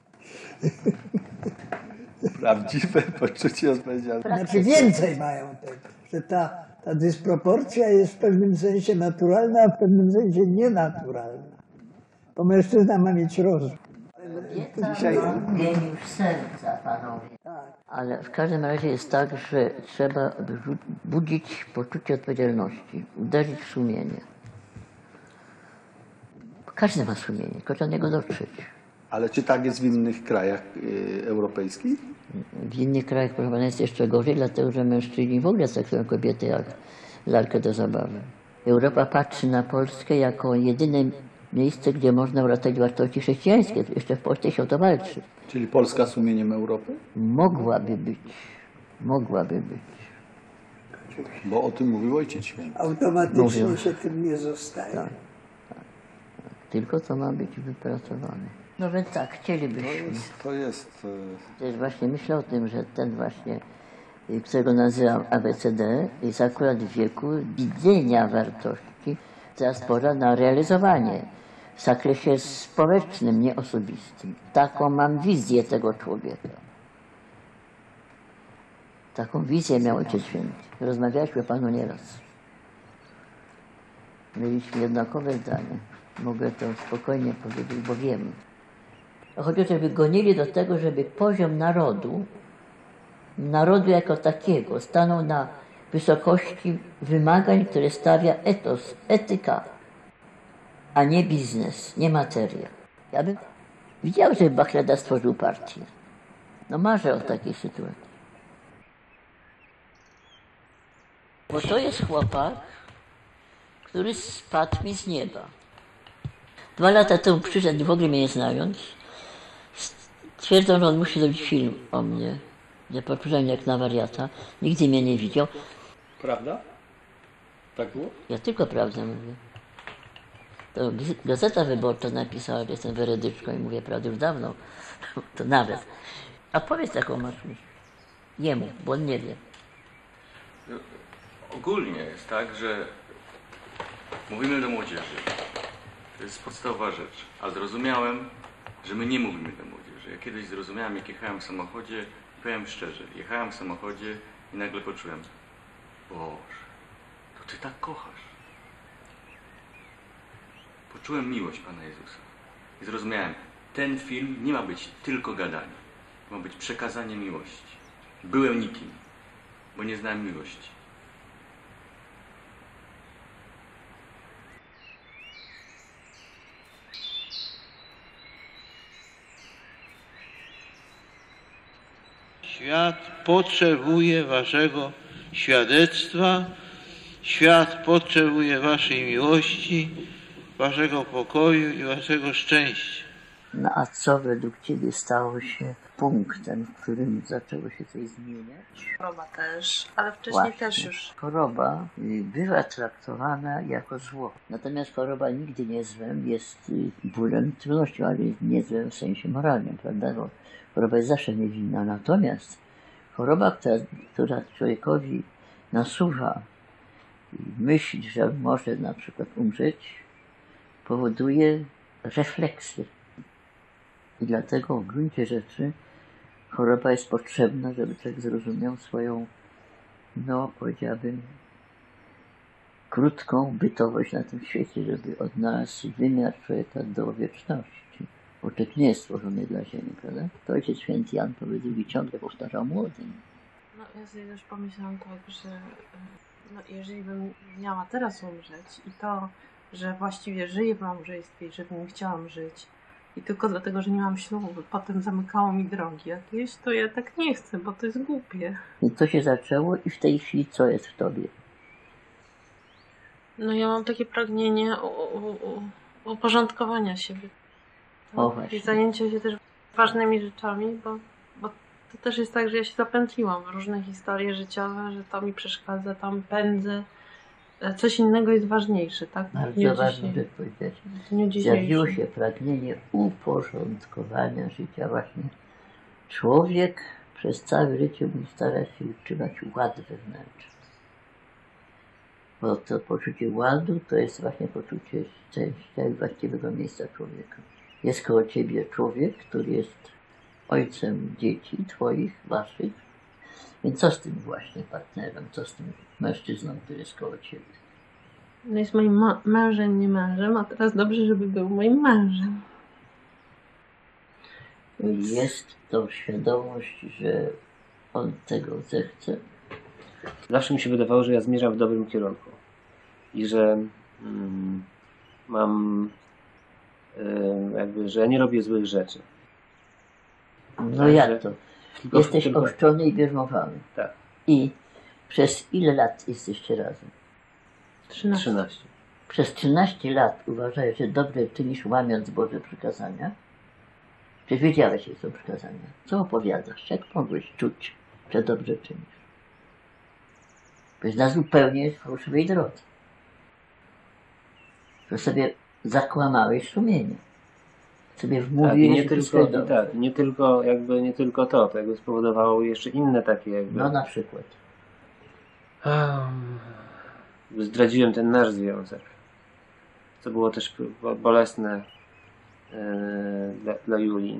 Prawdziwe poczucie odpowiedzialności. Znaczy więcej mają tego, że ta dysproporcja jest w pewnym sensie naturalna, a w pewnym sensie nienaturalna. Bo mężczyzna ma mieć rozum. Dzisiaj geniusz serca, panowie. Ale w każdym razie jest tak, że trzeba budzić poczucie odpowiedzialności, uderzyć w sumienie. Każdy ma sumienie, tylko trzeba do niego dotrzeć. Ale czy tak jest w innych krajach europejskich? W innych krajach, proszę pana, jest jeszcze gorzej, dlatego że mężczyźni w ogóle traktują kobiety jak lalkę do zabawy. Europa patrzy na Polskę jako jedyne miejsce, gdzie można uratować wartości chrześcijańskie. Jeszcze w Polsce się o to walczy. Czyli Polska sumieniem Europy? Mogłaby być. Mogłaby być. Bo o tym mówił Ojciec Święty. Automatycznie się tym nie zostaje. Tak. Tylko to ma być wypracowane. No więc tak, chcielibyśmy. To jest... Też właśnie myślę o tym, że ten właśnie, którego nazywam ABCD, jest akurat w wieku widzenia wartości. Teraz pora na realizowanie w zakresie społecznym, nie osobistym. Taką mam wizję tego człowieka. Taką wizję miał Ojciec Święty. Rozmawialiśmy o Panu nieraz. Mieliśmy jednakowe zdanie. Mogę to spokojnie powiedzieć, bo wiem. Chodzi o to, żeby gonili do tego, żeby poziom narodu jako takiego, stanął na wysokości wymagań, które stawia etos, etyka, a nie biznes, nie materia. Ja bym widział, że Bachleda stworzył partię. No marzę o takiej sytuacji. Bo to jest chłopak, który spadł mi z nieba. 2 lata temu przyszedł, w ogóle mnie nie znając, stwierdzą, że on musi zrobić film o mnie. Ja patrzyłem jak na wariata, nigdy mnie nie widział. Prawda? Tak było? Ja tylko prawdę mówię. To Gazeta Wyborcza napisała, że jestem weredyczką i mówię prawdę już dawno, to nawet. A powiedz, jaką masz myśl. Jemu, bo on nie wie. Ogólnie jest tak, że mówimy do młodzieży. To jest podstawowa rzecz. A zrozumiałem, że my nie mówimy do młodzieży. Ja kiedyś zrozumiałem, jak jechałem w samochodzie, powiem szczerze, jechałem w samochodzie i nagle poczułem, Boże, to Ty tak kochasz. Poczułem miłość Pana Jezusa. I zrozumiałem, ten film nie ma być tylko gadanie. Ma być przekazanie miłości. Byłem nikim, bo nie znałem miłości. Świat potrzebuje waszego świadectwa, świat potrzebuje waszej miłości, waszego pokoju i waszego szczęścia. No a co według Ciebie stało się punktem, w którym zaczęło się coś zmieniać? Choroba też, ale wcześniej Właśnie. też już. Choroba bywa traktowana jako zło. Natomiast choroba nigdy nie złem, jest bólem, trudnością, ale nie złem w sensie moralnym, prawda? Bo choroba jest zawsze niewinna. Natomiast choroba, która człowiekowi nasuwa myśl, że może na przykład umrzeć, powoduje refleksję. I dlatego w gruncie rzeczy choroba jest potrzebna, żeby człowiek zrozumiał swoją, no powiedziałbym, krótką bytowość na tym świecie, żeby odnalazł wymiar człowieka do wieczności. Bo człowiek nie jest stworzony dla ziemi, prawda? To Ojciec Święty Jan Paweł II ciągle powtarzał młodym. No ja sobie też pomyślałam tak, że no, jeżeli bym miała teraz umrzeć i to, że właściwie żyję w małżeństwie i że bym chciałam żyć i tylko dlatego, że nie mam ślubu, potem zamykało mi drogi jakieś, to ja tak nie chcę, bo to jest głupie. I to się zaczęło i w tej chwili co jest w tobie? No ja mam takie pragnienie uporządkowania siebie. O, właśnie. I zajęcia się też ważnymi rzeczami, bo to też jest tak, że ja się zapętliłam w różne historie życiowe, że to mi przeszkadza, tam pędzę. Coś innego jest ważniejsze, tak? Bardzo ważne, że powiedzieć. Zjawiło się pragnienie uporządkowania życia właśnie. Człowiek przez całe życie musi starać się utrzymać ład wewnętrzny. Bo to poczucie ładu to jest właśnie poczucie szczęścia i właściwego miejsca człowieka. Jest koło ciebie człowiek, który jest ojcem dzieci twoich, waszych. Więc co z tym właśnie partnerem, co z tym mężczyzną, który jest koło ciebie? No jest moim mężem, nie mężem, a teraz dobrze, żeby był moim mężem. Więc... Jest to świadomość, że on tego zechce. Zawsze mi się wydawało, że ja zmierzam w dobrym kierunku i że mam jakby, że ja nie robię złych rzeczy. No tak, jak to? Jesteś ochrzczony i bierzmowały. Tak. I przez ile lat jesteście razem? 13. Przez 13 lat uważałeś, że dobrze czynisz, łamiąc Boże przykazania? Czy wiedziałeś, jakie są przykazania? Co opowiadasz? Jak mogłeś czuć, że dobrze czynisz? Byłeś na zupełnie fałszywej drodze. Że sobie zakłamałeś sumienie. Sobie wmówiłeś, tak, nie tylko to jakby spowodowało jeszcze inne takie jakby... No na przykład. Zdradziłem ten nasz związek. Co było też bolesne dla Julii.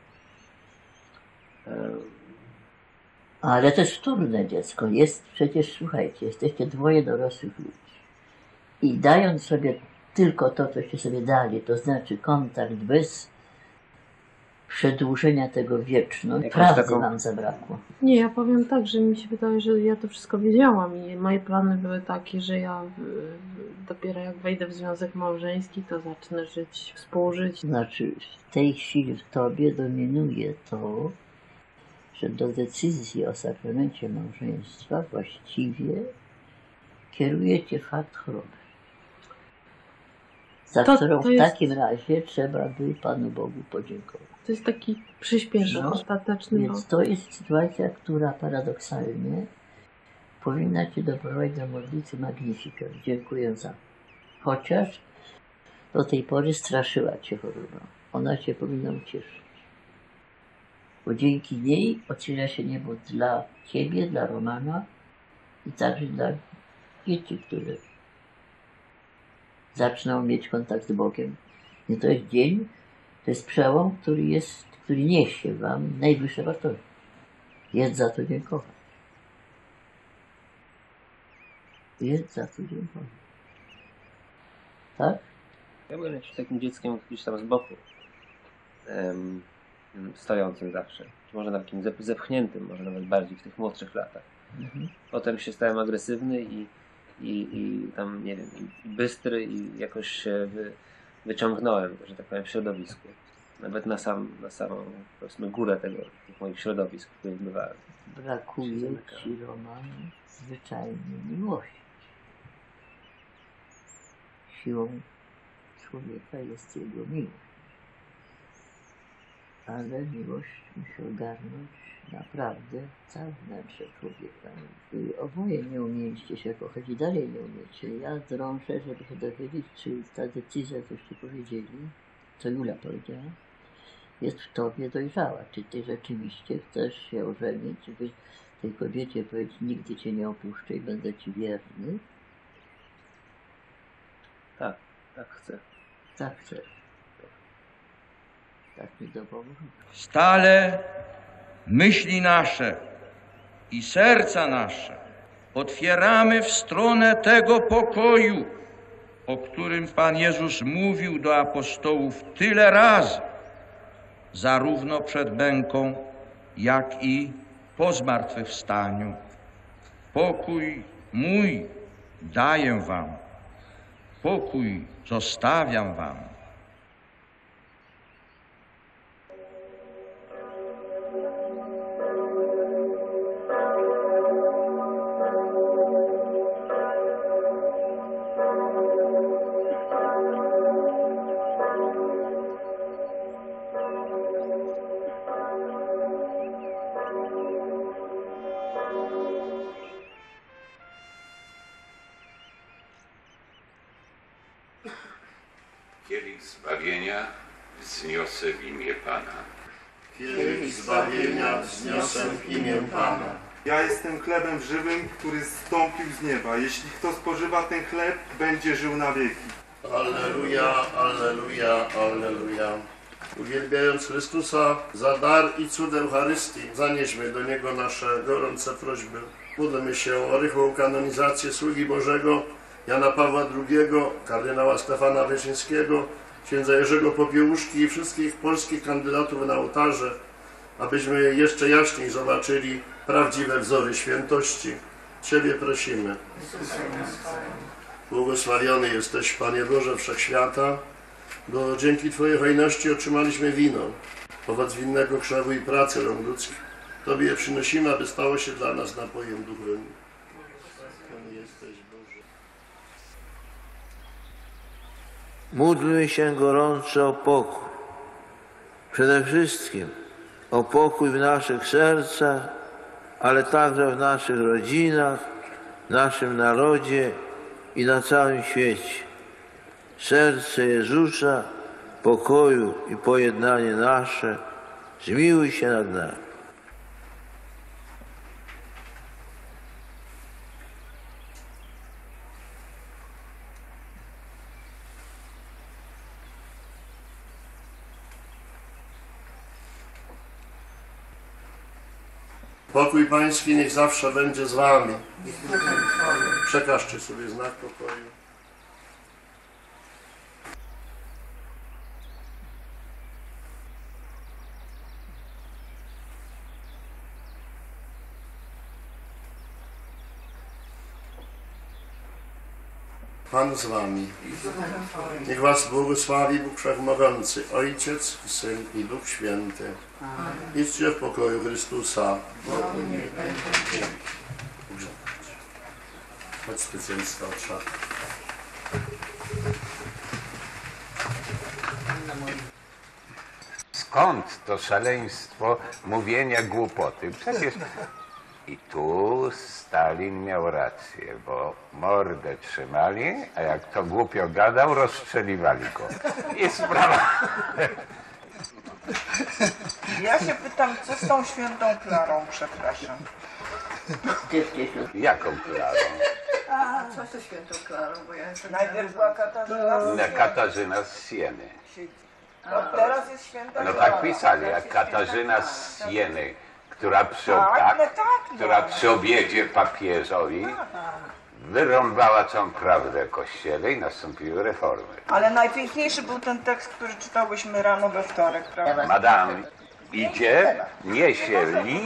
Ale to jest wtórne dziecko. Jest przecież, słuchajcie, jesteście dwoje dorosłych ludzi. I dając sobie tylko to, coście sobie dali, to znaczy kontakt bez przedłużenia tego wieczno, prawdy nam zabrakło. Nie, ja powiem tak, że mi się wydaje, że ja to wszystko wiedziałam i moje plany były takie, że ja dopiero jak wejdę w związek małżeński, to zacznę żyć, współżyć. Znaczy w tej chwili w tobie dominuje to, że do decyzji o sakramencie małżeństwa właściwie kieruje cię fakt choroby. Za którą w takim razie trzeba by Panu Bogu podziękować. To jest taki przyspieszek ostateczny. Więc to jest sytuacja, która paradoksalnie powinna cię doprowadzić do modlitwy Magnificat. Dziękuję za. Chociaż do tej pory straszyła cię choroba. Ona cię powinna ucieszyć. Bo dzięki niej otwiera się niebo dla ciebie, dla Romana i także dla dzieci, które zaczną mieć kontakt z Bogiem. I to jest dzień, to jest przełom, który niesie wam najwyższe wartości. Jest za to dziękować. Jest za to dziękować. Tak? Ja byłem jakimś takim dzieckiem gdzieś tam z boku. Stojącym zawsze. Czy może takim zepchniętym, może nawet bardziej w tych młodszych latach. Potem się stałem agresywny i tam, nie wiem, i bystry i jakoś się wyciągnąłem, że tak powiem, w środowisku. Nawet na samą, powiedzmy, górę tych moich środowisk, w których bywałem. Brakuje ci, Roman, zwyczajnej miłości. Siłą człowieka jest jego miłość. Ale miłość musi ogarnąć naprawdę całe wnętrze człowieka. Wy oboje nie umieliście się kochać i dalej nie umiecie. Ja drążę, żeby się dowiedzieć, czy ta decyzja, coście powiedzieli, co Julia powiedziała, jest w tobie dojrzała. Czy ty rzeczywiście chcesz się ożenić, żeby tej kobiecie powiedzieć, nigdy cię nie opuszczę i będę ci wierny? Tak, tak chcę. Tak chcę. Tak mi dopomóż. Stale myśli nasze i serca nasze otwieramy w stronę tego pokoju, o którym Pan Jezus mówił do apostołów tyle razy, zarówno przed męką, jak i po zmartwychwstaniu. Pokój mój daję wam, pokój zostawiam wam. Kielich zbawienia wzniosę w imię Pana. Kielich zbawienia wzniosę w imię Pana. Ja jestem chlebem żywym, który zstąpił z nieba. Jeśli kto spożywa ten chleb, będzie żył na wieki. Alleluja, alleluja, alleluja. Uwielbiając Chrystusa za dar i cud Eucharystii, zanieśmy do Niego nasze gorące prośby. Módlmy się o rychłą kanonizację sługi Bożego Jana Pawła II, kardynała Stefana Wyszyńskiego, księdza Jerzego Popiełuszki i wszystkich polskich kandydatów na ołtarze, abyśmy jeszcze jaśniej zobaczyli prawdziwe wzory świętości. Ciebie prosimy. Błogosławiony jesteś, Panie Boże Wszechświata, bo dzięki Twojej hojności otrzymaliśmy wino, owoc winnego krzewu i pracy rąk ludzkich. Tobie je przynosimy, aby stało się dla nas napojem duchowym. Módlmy się gorąco o pokój. Przede wszystkim o pokój w naszych sercach, ale także w naszych rodzinach, w naszym narodzie i na całym świecie. Serce Jezusa, pokoju i pojednanie nasze, zmiłuj się nad nami. Pokój Pański niech zawsze będzie z Wami. Przekażcie sobie znak pokoju. Pan z Wami. Niech Was błogosławi Bóg Wszechmogący, Ojciec, Syn i Duch Święty. Idźcie w pokoju Chrystusa. Chodź specjalista od szat. Skąd to szaleństwo mówienia głupoty? Przecież i tu Stalin miał rację, bo mordę trzymali, a jak to głupio gadał, rozstrzeliwali go. I sprawa... Ja się pytam, co z tą świętą Klarą, przepraszam. Jaką Klarą? A co ze świętą Klarą, bo ja jestem... Najpierw była Katarzyna z Sieny. Katarzyna z Sieny. A teraz jest święta No Klara. tak pisali, jak Katarzyna z Sieny, która przy obiedzie papieżowi wyrąbała całą prawdę w kościele i nastąpiły reformy. Ale najpiękniejszy był ten tekst, który czytałyśmy rano we wtorek, prawda? Madame idzie, niesie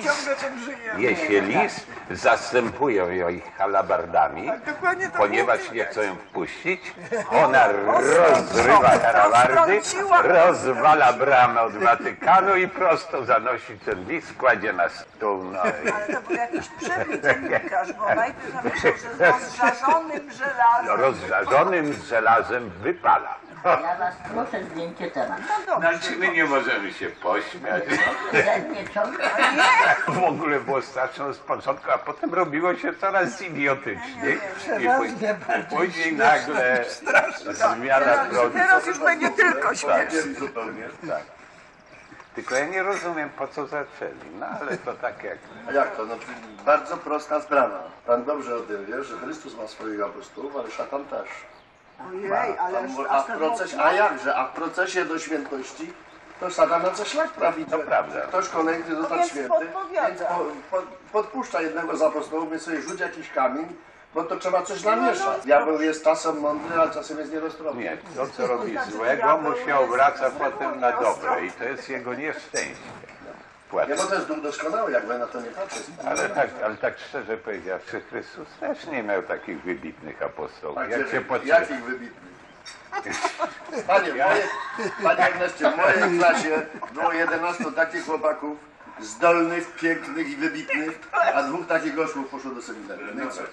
list, zastępują ją ich halabardami, ponieważ nie chcą ją wpuścić. Ona rozrywa halabardy, rozwala bramę od Watykanu i prosto zanosi ten list, kładzie na stół. No i... Ale to był jakiś przewód dziennikarz, bo najpierw napisał, że z rozżarzonym żelazem. Rozżarzonym żelazem wypala. Ja was proszę zdjęcie teraz. Znaczy my nie możemy się pośmiać. W ogóle było straszne z początku, a potem robiło się coraz idiotyczniej. I później nagle zmiana prądu. Teraz już będzie tylko śmieszne. Tak. Tylko ja nie rozumiem, po co zaczęli. No ale to tak jak... A jak to? No, bardzo prosta sprawa. Pan dobrze o tym wie, że Chrystus ma swoich apostołów, ale szatan też. Ojej, ale a w procesie do świętości to szatan na co szlak trafi. To prawda. Ktoś kolejny został święty, więc podpuszcza jednego z apostołów, więc sobie rzuć jakiś kamień, bo to trzeba coś namieszać. Diabeł jest czasem mądry, ale czasem jest nieroztropny. Nie, to co robi złego mu się obraca potem na dobre i to jest jego nieszczęście. Nie, bo to jest duch doskonały, jakby na to nie patrzeć. Ale tak szczerze powiedziawszy, Chrystus też nie miał takich wybitnych apostołów. Jakich wybitnych? Panie Erneście, w mojej klasie było 11 takich chłopaków, zdolnych, pięknych i wybitnych, a 2 takich goszków poszło do seminarium. No i co?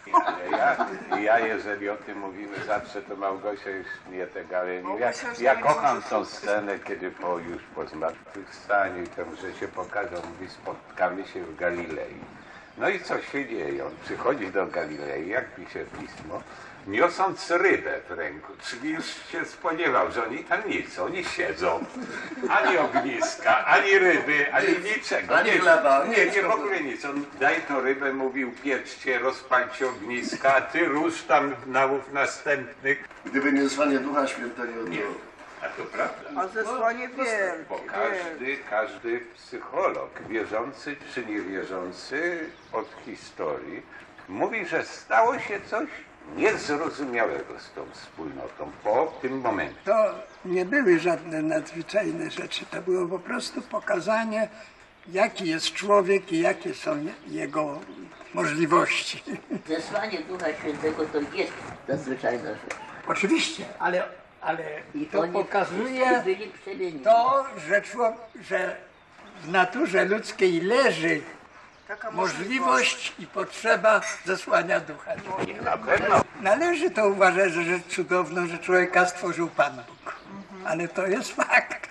Ja, jeżeli o tym mówimy zawsze, to Małgosia już nie tego, ale ja kocham tą scenę, kiedy już po zmartwychwstaniu i temu, że się pokazał, mówi, spotkamy się w Galilei. No i co się dzieje? On przychodzi do Galilei, jak pisze pismo, niosąc rybę w ręku, czyli już się spodziewał, że oni tam nic, oni siedzą. Ani ogniska, ani ryby, ani niczego. Ani chleba. Nie, w ogóle nic. On daj to rybę, mówił, pieczcie, rozpalcie ogniska, a ty rusz tam nałów następnych. Gdyby nie zesłanie Ducha Świętego, a to prawda. A zesłanie wielkie. Bo każdy psycholog, wierzący czy niewierzący od historii, mówi, że stało się coś niezrozumiałego z tą wspólnotą po tym momencie. To nie były żadne nadzwyczajne rzeczy, to było po prostu pokazanie, jaki jest człowiek i jakie są jego możliwości. Zesłanie Ducha Świętego to jest nadzwyczajna rzecz. Oczywiście, ale to pokazuje to, że w naturze ludzkiej leży możliwość i potrzeba zesłania Ducha. Na pewno. Należy to uważać za rzecz cudowną, że człowieka stworzył Pan Bóg. Ale to jest fakt.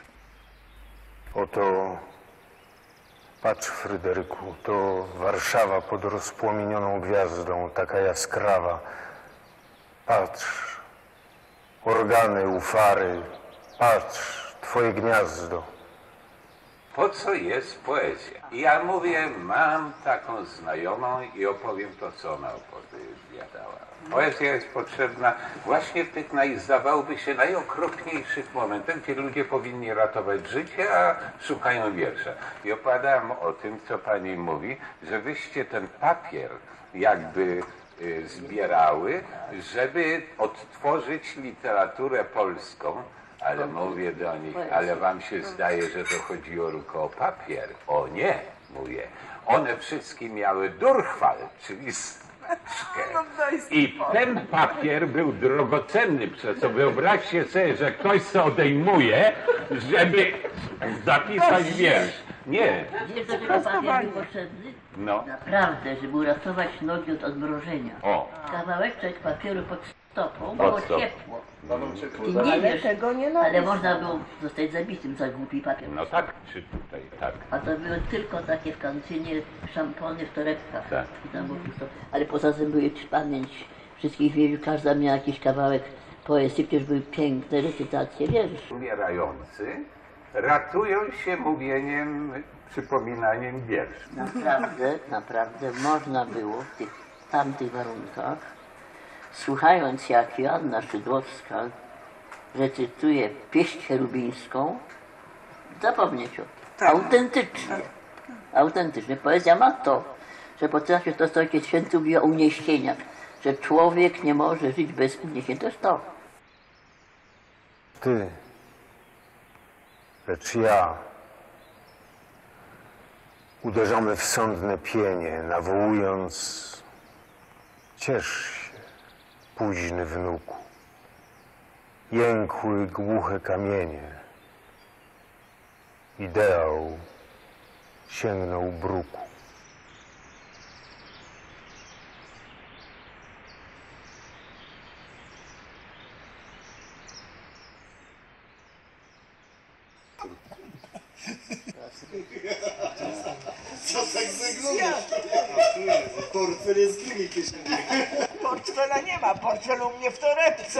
Oto, patrz Fryderyku, to Warszawa pod rozpłomienioną gwiazdą, taka jaskrawa. Patrz, organy, ufary, patrz, twoje gniazdo. Po co jest poezja? I ja mówię, mam taką znajomą i opowiem to, co ona opowiadała. Poezja jest potrzebna właśnie w tych, zdawałoby się, najokropniejszych momentach, gdzie ludzie powinni ratować życie, a szukają wiersza. I opowiadałem o tym, co pani mówi, że wyście ten papier jakby zbierały, żeby odtworzyć literaturę polską. Ale mówię do nich, ale wam się zdaje, że to chodziło tylko o papier. O nie, mówię. One wszystkie miały durchwal, czyli znaczkę. I ten papier był drogocenny, przez co wyobraźcie sobie, że ktoś se odejmuje, żeby zapisać wiersz. Nie. Wiesz, do tego papier był potrzebny? No. Naprawdę, żeby uratować nogi od odmrożenia. O. Kawałeczek papieru pod stopą, było ciepło. I nie Ale wiesz, tego nie ale można było zostać zabitym za głupi papier. No tak, czy tutaj, tak. A to były tylko takie w kantynie szampony w torebkach. Tak. I tam było wszystko. Ale poza tym były pamięć wszystkich wierszy, każda miała jakiś kawałek poezji, przecież były piękne recytacje wierszy. Umierający ratują się mówieniem, przypominaniem wierszy. Naprawdę można było w tych tamtych warunkach, słuchając jak Joanna Szydłowska recytuje pieśń cherubińską, zapomnieć o tym. Autentycznie. Poezja ma to, że potrafi to, co Ojciec Święty mówi o uniesieniach, że człowiek nie może żyć bez uniesień. To jest to. Ty, lecz ja, uderzamy w sądne pienie, nawołując: ciesz się, późny wnuku. Jękły głuche kamienie. Ideał sięgnął bruku. Co tak zaglądasz? Portfel jest w drugiej kieszeni. Portfela nie ma, portfel u mnie w torebce.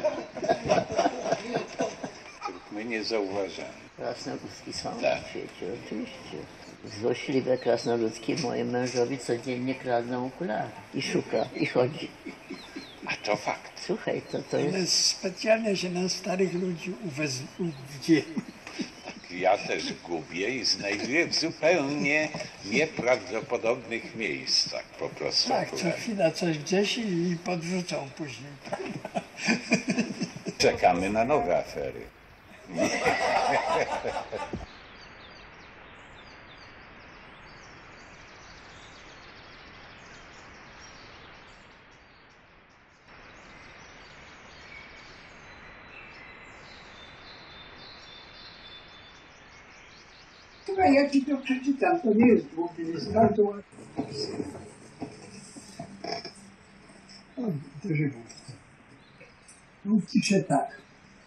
My nie zauważamy. Krasnoludki są w świecie, oczywiście. Złośliwe krasnoludki mojemu mężowi codziennie kradną okulary. I szuka, i chodzi. A to fakt. Słuchaj, to jest... Ale specjalnie się na starych ludzi uwzięli. Ja też gubię i znajduję w zupełnie nieprawdopodobnych miejscach po prostu. Tak, co chwila coś gdzieś i podrzucą później. Czekamy na nowe afery. Słuchaj, ja ci to przeczytam, to nie jest długie, jest bardzo łatwe. O, to żywotne. Tu pisze tak.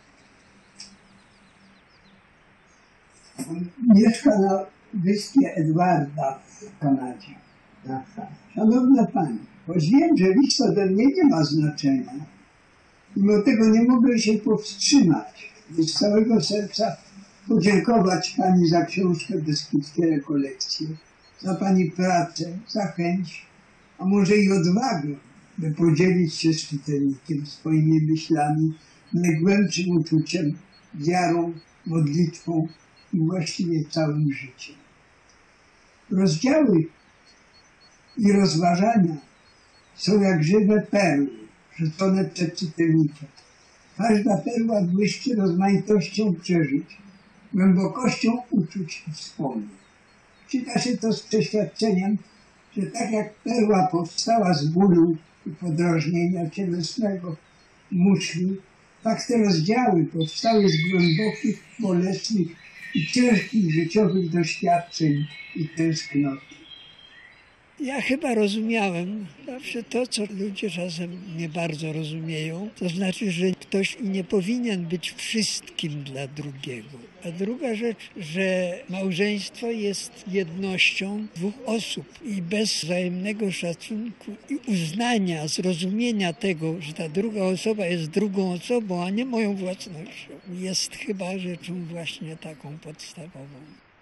On mieszka na wyspie Edwarda w Kanadzie. Szanowna Pani, choć wiem, że list ode mnie nie ma znaczenia, mimo tego nie mogę się powstrzymać, więc z całego serca podziękować Pani za książkę Beskidzkie rekolekcje, za Pani pracę, za chęć, a może i odwagę, by podzielić się z czytelnikiem swoimi myślami, najgłębszym uczuciem, wiarą, modlitwą i właściwie całym życiem. Rozdziały i rozważania są jak żywe perły, rzucone przed czytelnikiem. Każda perła błyszczy rozmaitością przeżyć, głębokością uczuć i wspomnień. Czyta się to z przeświadczeniem, że tak jak perła powstała z bólu i podrażnienia cielesnego muszli, tak te rozdziały powstały z głębokich, bolesnych i ciężkich życiowych doświadczeń i tęsknoty. Ja chyba rozumiałem zawsze to, co ludzie czasem nie bardzo rozumieją. To znaczy, że ktoś nie powinien być wszystkim dla drugiego. A druga rzecz, że małżeństwo jest jednością dwóch osób i bez wzajemnego szacunku i uznania, zrozumienia tego, że ta druga osoba jest drugą osobą, a nie moją własnością, jest chyba rzeczą właśnie taką podstawową.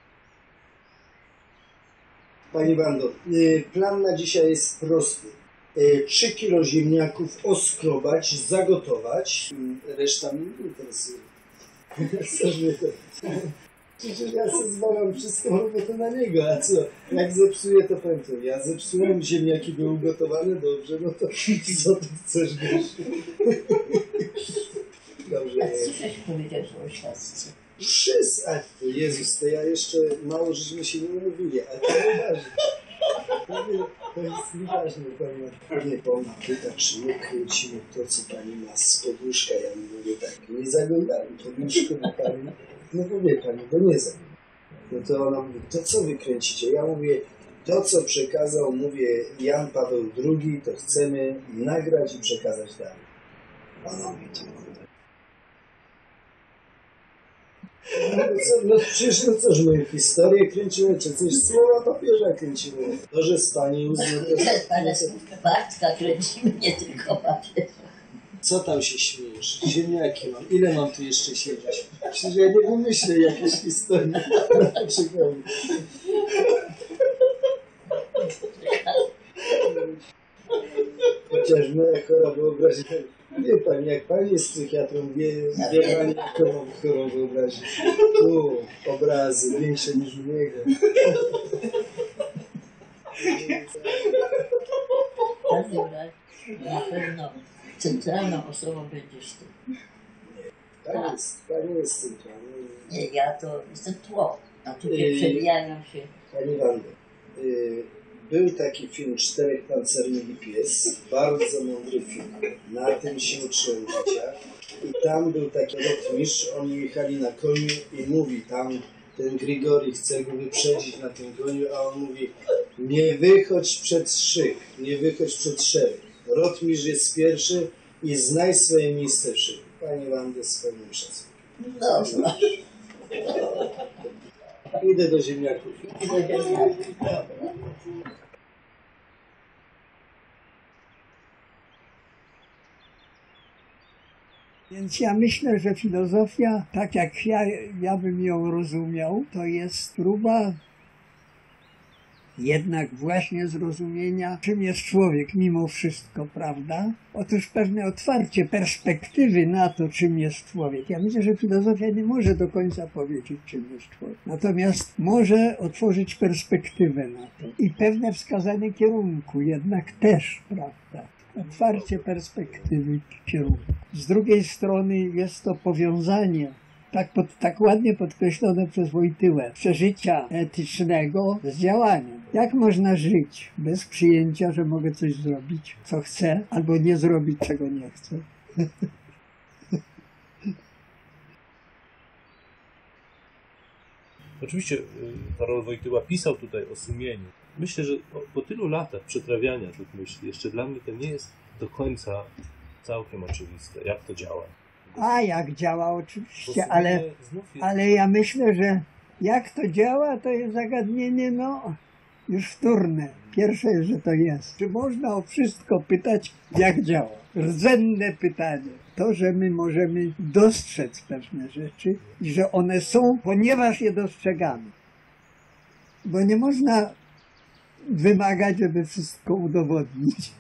Pani Wando, plan na dzisiaj jest prosty. 3 kilo ziemniaków oskrobać, zagotować. Reszta mnie nie interesuje. Przecież ja sobie zwalam wszystko robotę na niego, a co? Jak zepsuję, to powiem to. Ja zepsułem, ziemniaki były ugotowane, dobrze, no to co ty chcesz, Gosiu? Dobrze. A co się powiedział o świadce? 3 akty, Jezus, to ja jeszcze mało żeśmy się nie umówili, ale to nieważne. To jest nieważne, Pani ona pyta, czy my kręcimy to, co Pani ma z poduszka. Ja mówię tak, nie zaglądałem poduszkę, bo Pani, no powie Pani, bo nie zaglądałem. No to ona mówi, to co wy kręcicie? Ja mówię, to co przekazał, mówię, Jan Paweł II, to chcemy nagrać i przekazać dalej. Ona mówi, to no przecież no cóż, my historię kręcimy, czy coś słowa papieża kręcimy. To, że z Pani uzna... Pana Bartka kręcimy, nie tylko papieża. Co tam się śmiejesz? Ziemniaki mam. Ile mam tu jeszcze siedzieć? Przecież ja nie wymyślę jakiejś historii. Dlaczego? Chociaż moja chora wyobraźnia. Wie pan, jak pan jest psychiatrą, wie pan, jaką mam chorą wyobraźnię. Tu obrazy większe niż u niego. W każdym razie na pewno centralną osobą będziesz ty. Pan jest centralny. Nie, ja to jestem tło, a tu przewijają się. Pani Wando, był taki film Czterech Pancernych i Pies, bardzo mądry film. Na tym się uczyłem życia. I tam był taki rotmistrz, oni jechali na koniu i mówi tam, ten Grigori chce go wyprzedzić na tym koniu, a on mówi: nie wychodź przed szyk, nie wychodź przed szereg. Rotmistrz jest pierwszy i znaj swoje miejsce w szyku. Pani Wandę, z pełnym szacunkiem. Dobrze. Idę do ziemniaków. Więc ja myślę, że filozofia, tak jak ja bym ją rozumiał, to jest próba jednak właśnie zrozumienia, czym jest człowiek mimo wszystko, prawda? Otóż pewne otwarcie perspektywy na to, czym jest człowiek. Ja myślę, że filozofia nie może do końca powiedzieć, czym jest człowiek. Natomiast może otworzyć perspektywę na to i pewne wskazanie kierunku jednak też, prawda? Otwarcie perspektywy kierunku. Z drugiej strony jest to powiązanie, tak ładnie podkreślone przez Wojtyłę, przeżycia etycznego z działaniem. Jak można żyć bez przyjęcia, że mogę coś zrobić, co chcę, albo nie zrobić, czego nie chcę? Oczywiście Karol Wojtyła pisał tutaj o sumieniu. Myślę, że po tylu latach przetrawiania tych myśli, jeszcze dla mnie to nie jest do końca całkiem oczywiste, jak to działa. A jak działa oczywiście, ale ja myślę, że jak to działa, to jest zagadnienie, już wtórne. Pierwsze jest, że to jest. Czy można o wszystko pytać, jak działa? Rdzenne pytanie. To, że my możemy dostrzec pewne rzeczy i że one są, ponieważ je dostrzegamy. Bo nie można wymagać, żeby wszystko udowodnić.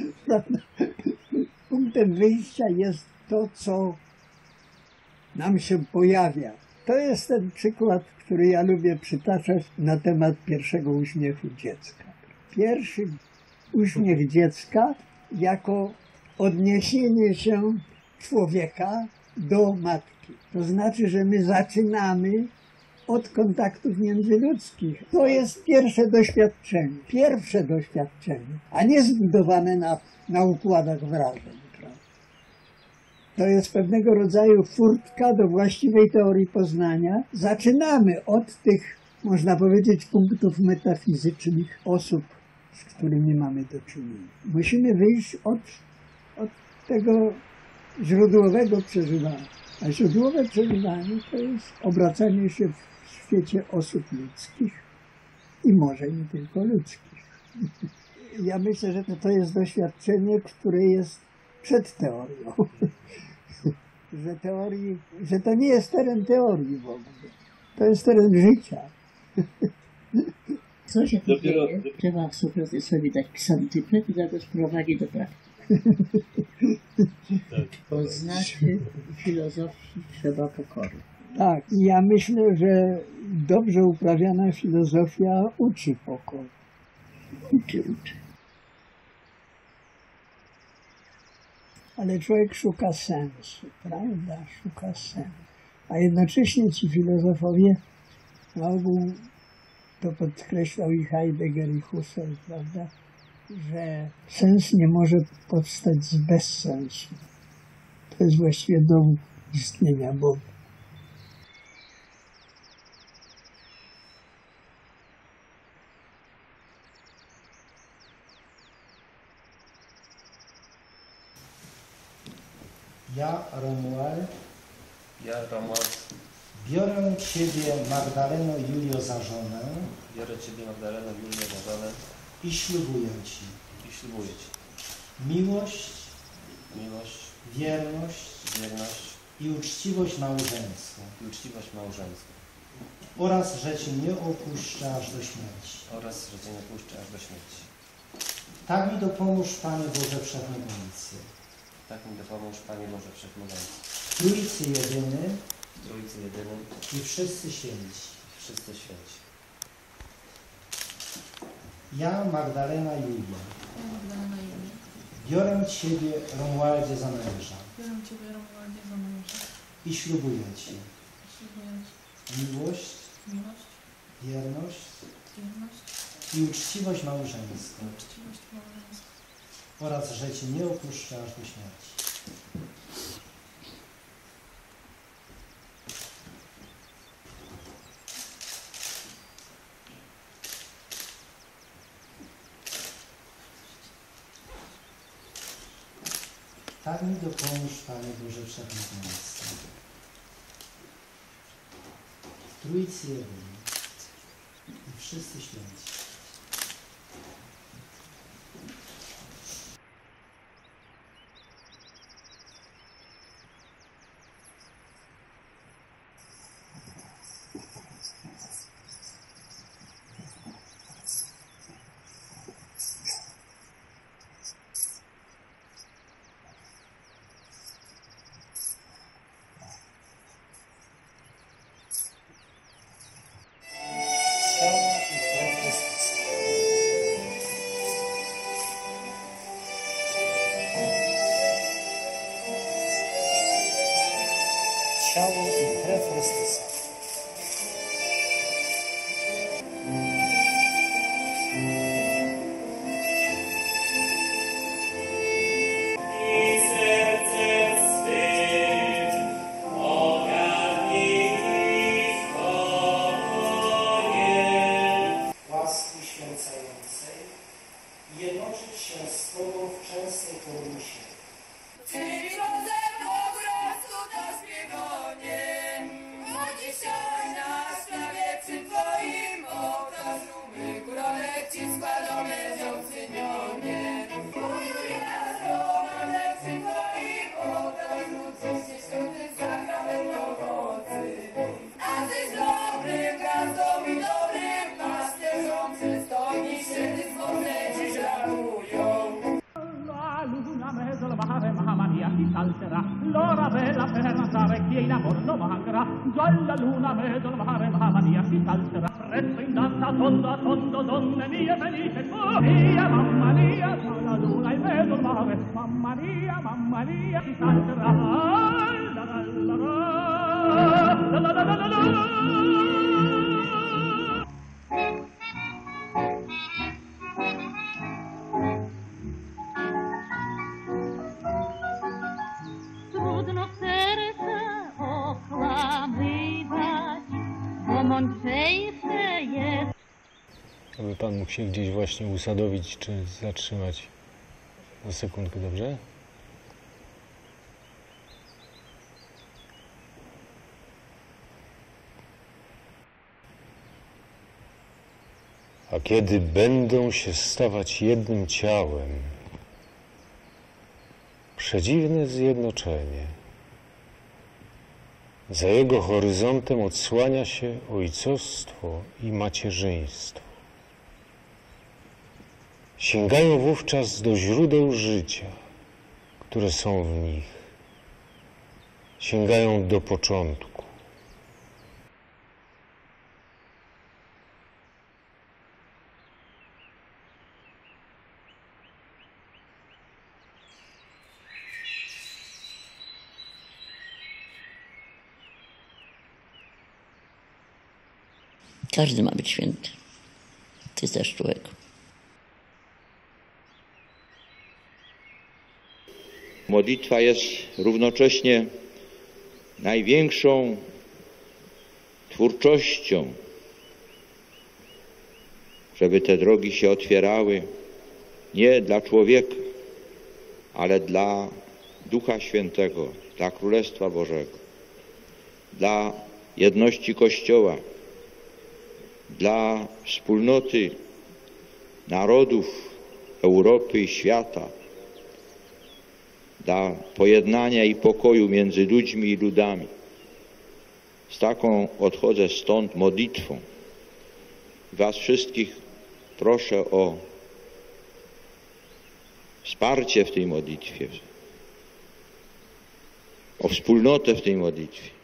Punktem wyjścia jest to, co nam się pojawia. To jest ten przykład, który ja lubię przytaczać na temat pierwszego uśmiechu dziecka. Pierwszy uśmiech dziecka jako odniesienie się człowieka do matki. To znaczy, że my zaczynamy od kontaktów międzyludzkich. To jest pierwsze doświadczenie, a nie zbudowane na układach wrażeń. To jest pewnego rodzaju furtka do właściwej teorii poznania. Zaczynamy od tych, można powiedzieć, punktów metafizycznych osób, z którymi mamy do czynienia. Musimy wyjść od tego źródłowego przeżywania. A źródłowe przeżywanie to jest obracanie się w świecie osób ludzkich i może nie tylko ludzkich. Ja myślę, że to jest doświadczenie, które jest przed teorią. Że to nie jest teren teorii w ogóle. To jest teren życia. Co się tu dzieje? Trzeba Sokratesowi dać ksantypet i za to sprowadzi do praktyki. Poznacie filozofii trzeba pokory. Tak, ja myślę, że dobrze uprawiana filozofia uczy pokory. Uczy. Ale człowiek szuka sensu, prawda? Szuka sensu. A jednocześnie ci filozofowie na ogół, to podkreślał i Heidegger, i Husserl, prawda, że sens nie może powstać z bezsensu. To jest właściwie dowód istnienia Boga. Ja, Romuald, biorę Ciebie, Magdaleno Julio, za żonę. Biorę Ciebie, Magdaleno Julio, za żonę. I ślubuję Ci. I ślubuję Ci. Miłość. Miłość. wierność i uczciwość małżeńską oraz, że Cię nie opuszczę aż do śmierci. Tak mi dopomóż, Panie Boże Wszechmogący. Trójcy jedyny i wszyscy święci. Ja, Magdalena Julia, biorę Ciebie, Romualdzie, za męża i ślubuję Ci miłość, wierność i uczciwość małżeńską oraz, że Cię nie opuszczę aż do śmierci. Tak mi dopomóż, Panie Boże Wszechmogący. Trójcy jedyni i wszyscy święci. Ciało i krew Chrystusa. Łaski święcającej i jednoczyć się z Tobą w częstej komunii świętej. L'ora bella per andare chi in amor non mancherà, già la luna mezzo al mare Mamma mia si salterà, presto in danza a tondo donne mie felice mamma mia, già la luna in mezzo al mare mamma mia si salterà, la la la la la la la la la. Trudno serce okłamywać, bo mądrzejsze jest. Aby Pan mógł się gdzieś właśnie usadowić czy zatrzymać na sekundkę, dobrze? A kiedy będą się stawać jednym ciałem, przedziwne zjednoczenie. Za jego horyzontem odsłania się ojcostwo i macierzyństwo. Sięgają wówczas do źródeł życia, które są w nich. Sięgają do początku. Każdy ma być święty. Ty też człowiek. Modlitwa jest równocześnie największą twórczością, żeby te drogi się otwierały nie dla człowieka, ale dla Ducha Świętego, dla Królestwa Bożego, dla jedności Kościoła, dla wspólnoty narodów Europy i świata. dla pojednania i pokoju między ludźmi i ludami. Z taką odchodzę stąd modlitwą. Was wszystkich proszę o wsparcie w tej modlitwie, o wspólnotę w tej modlitwie.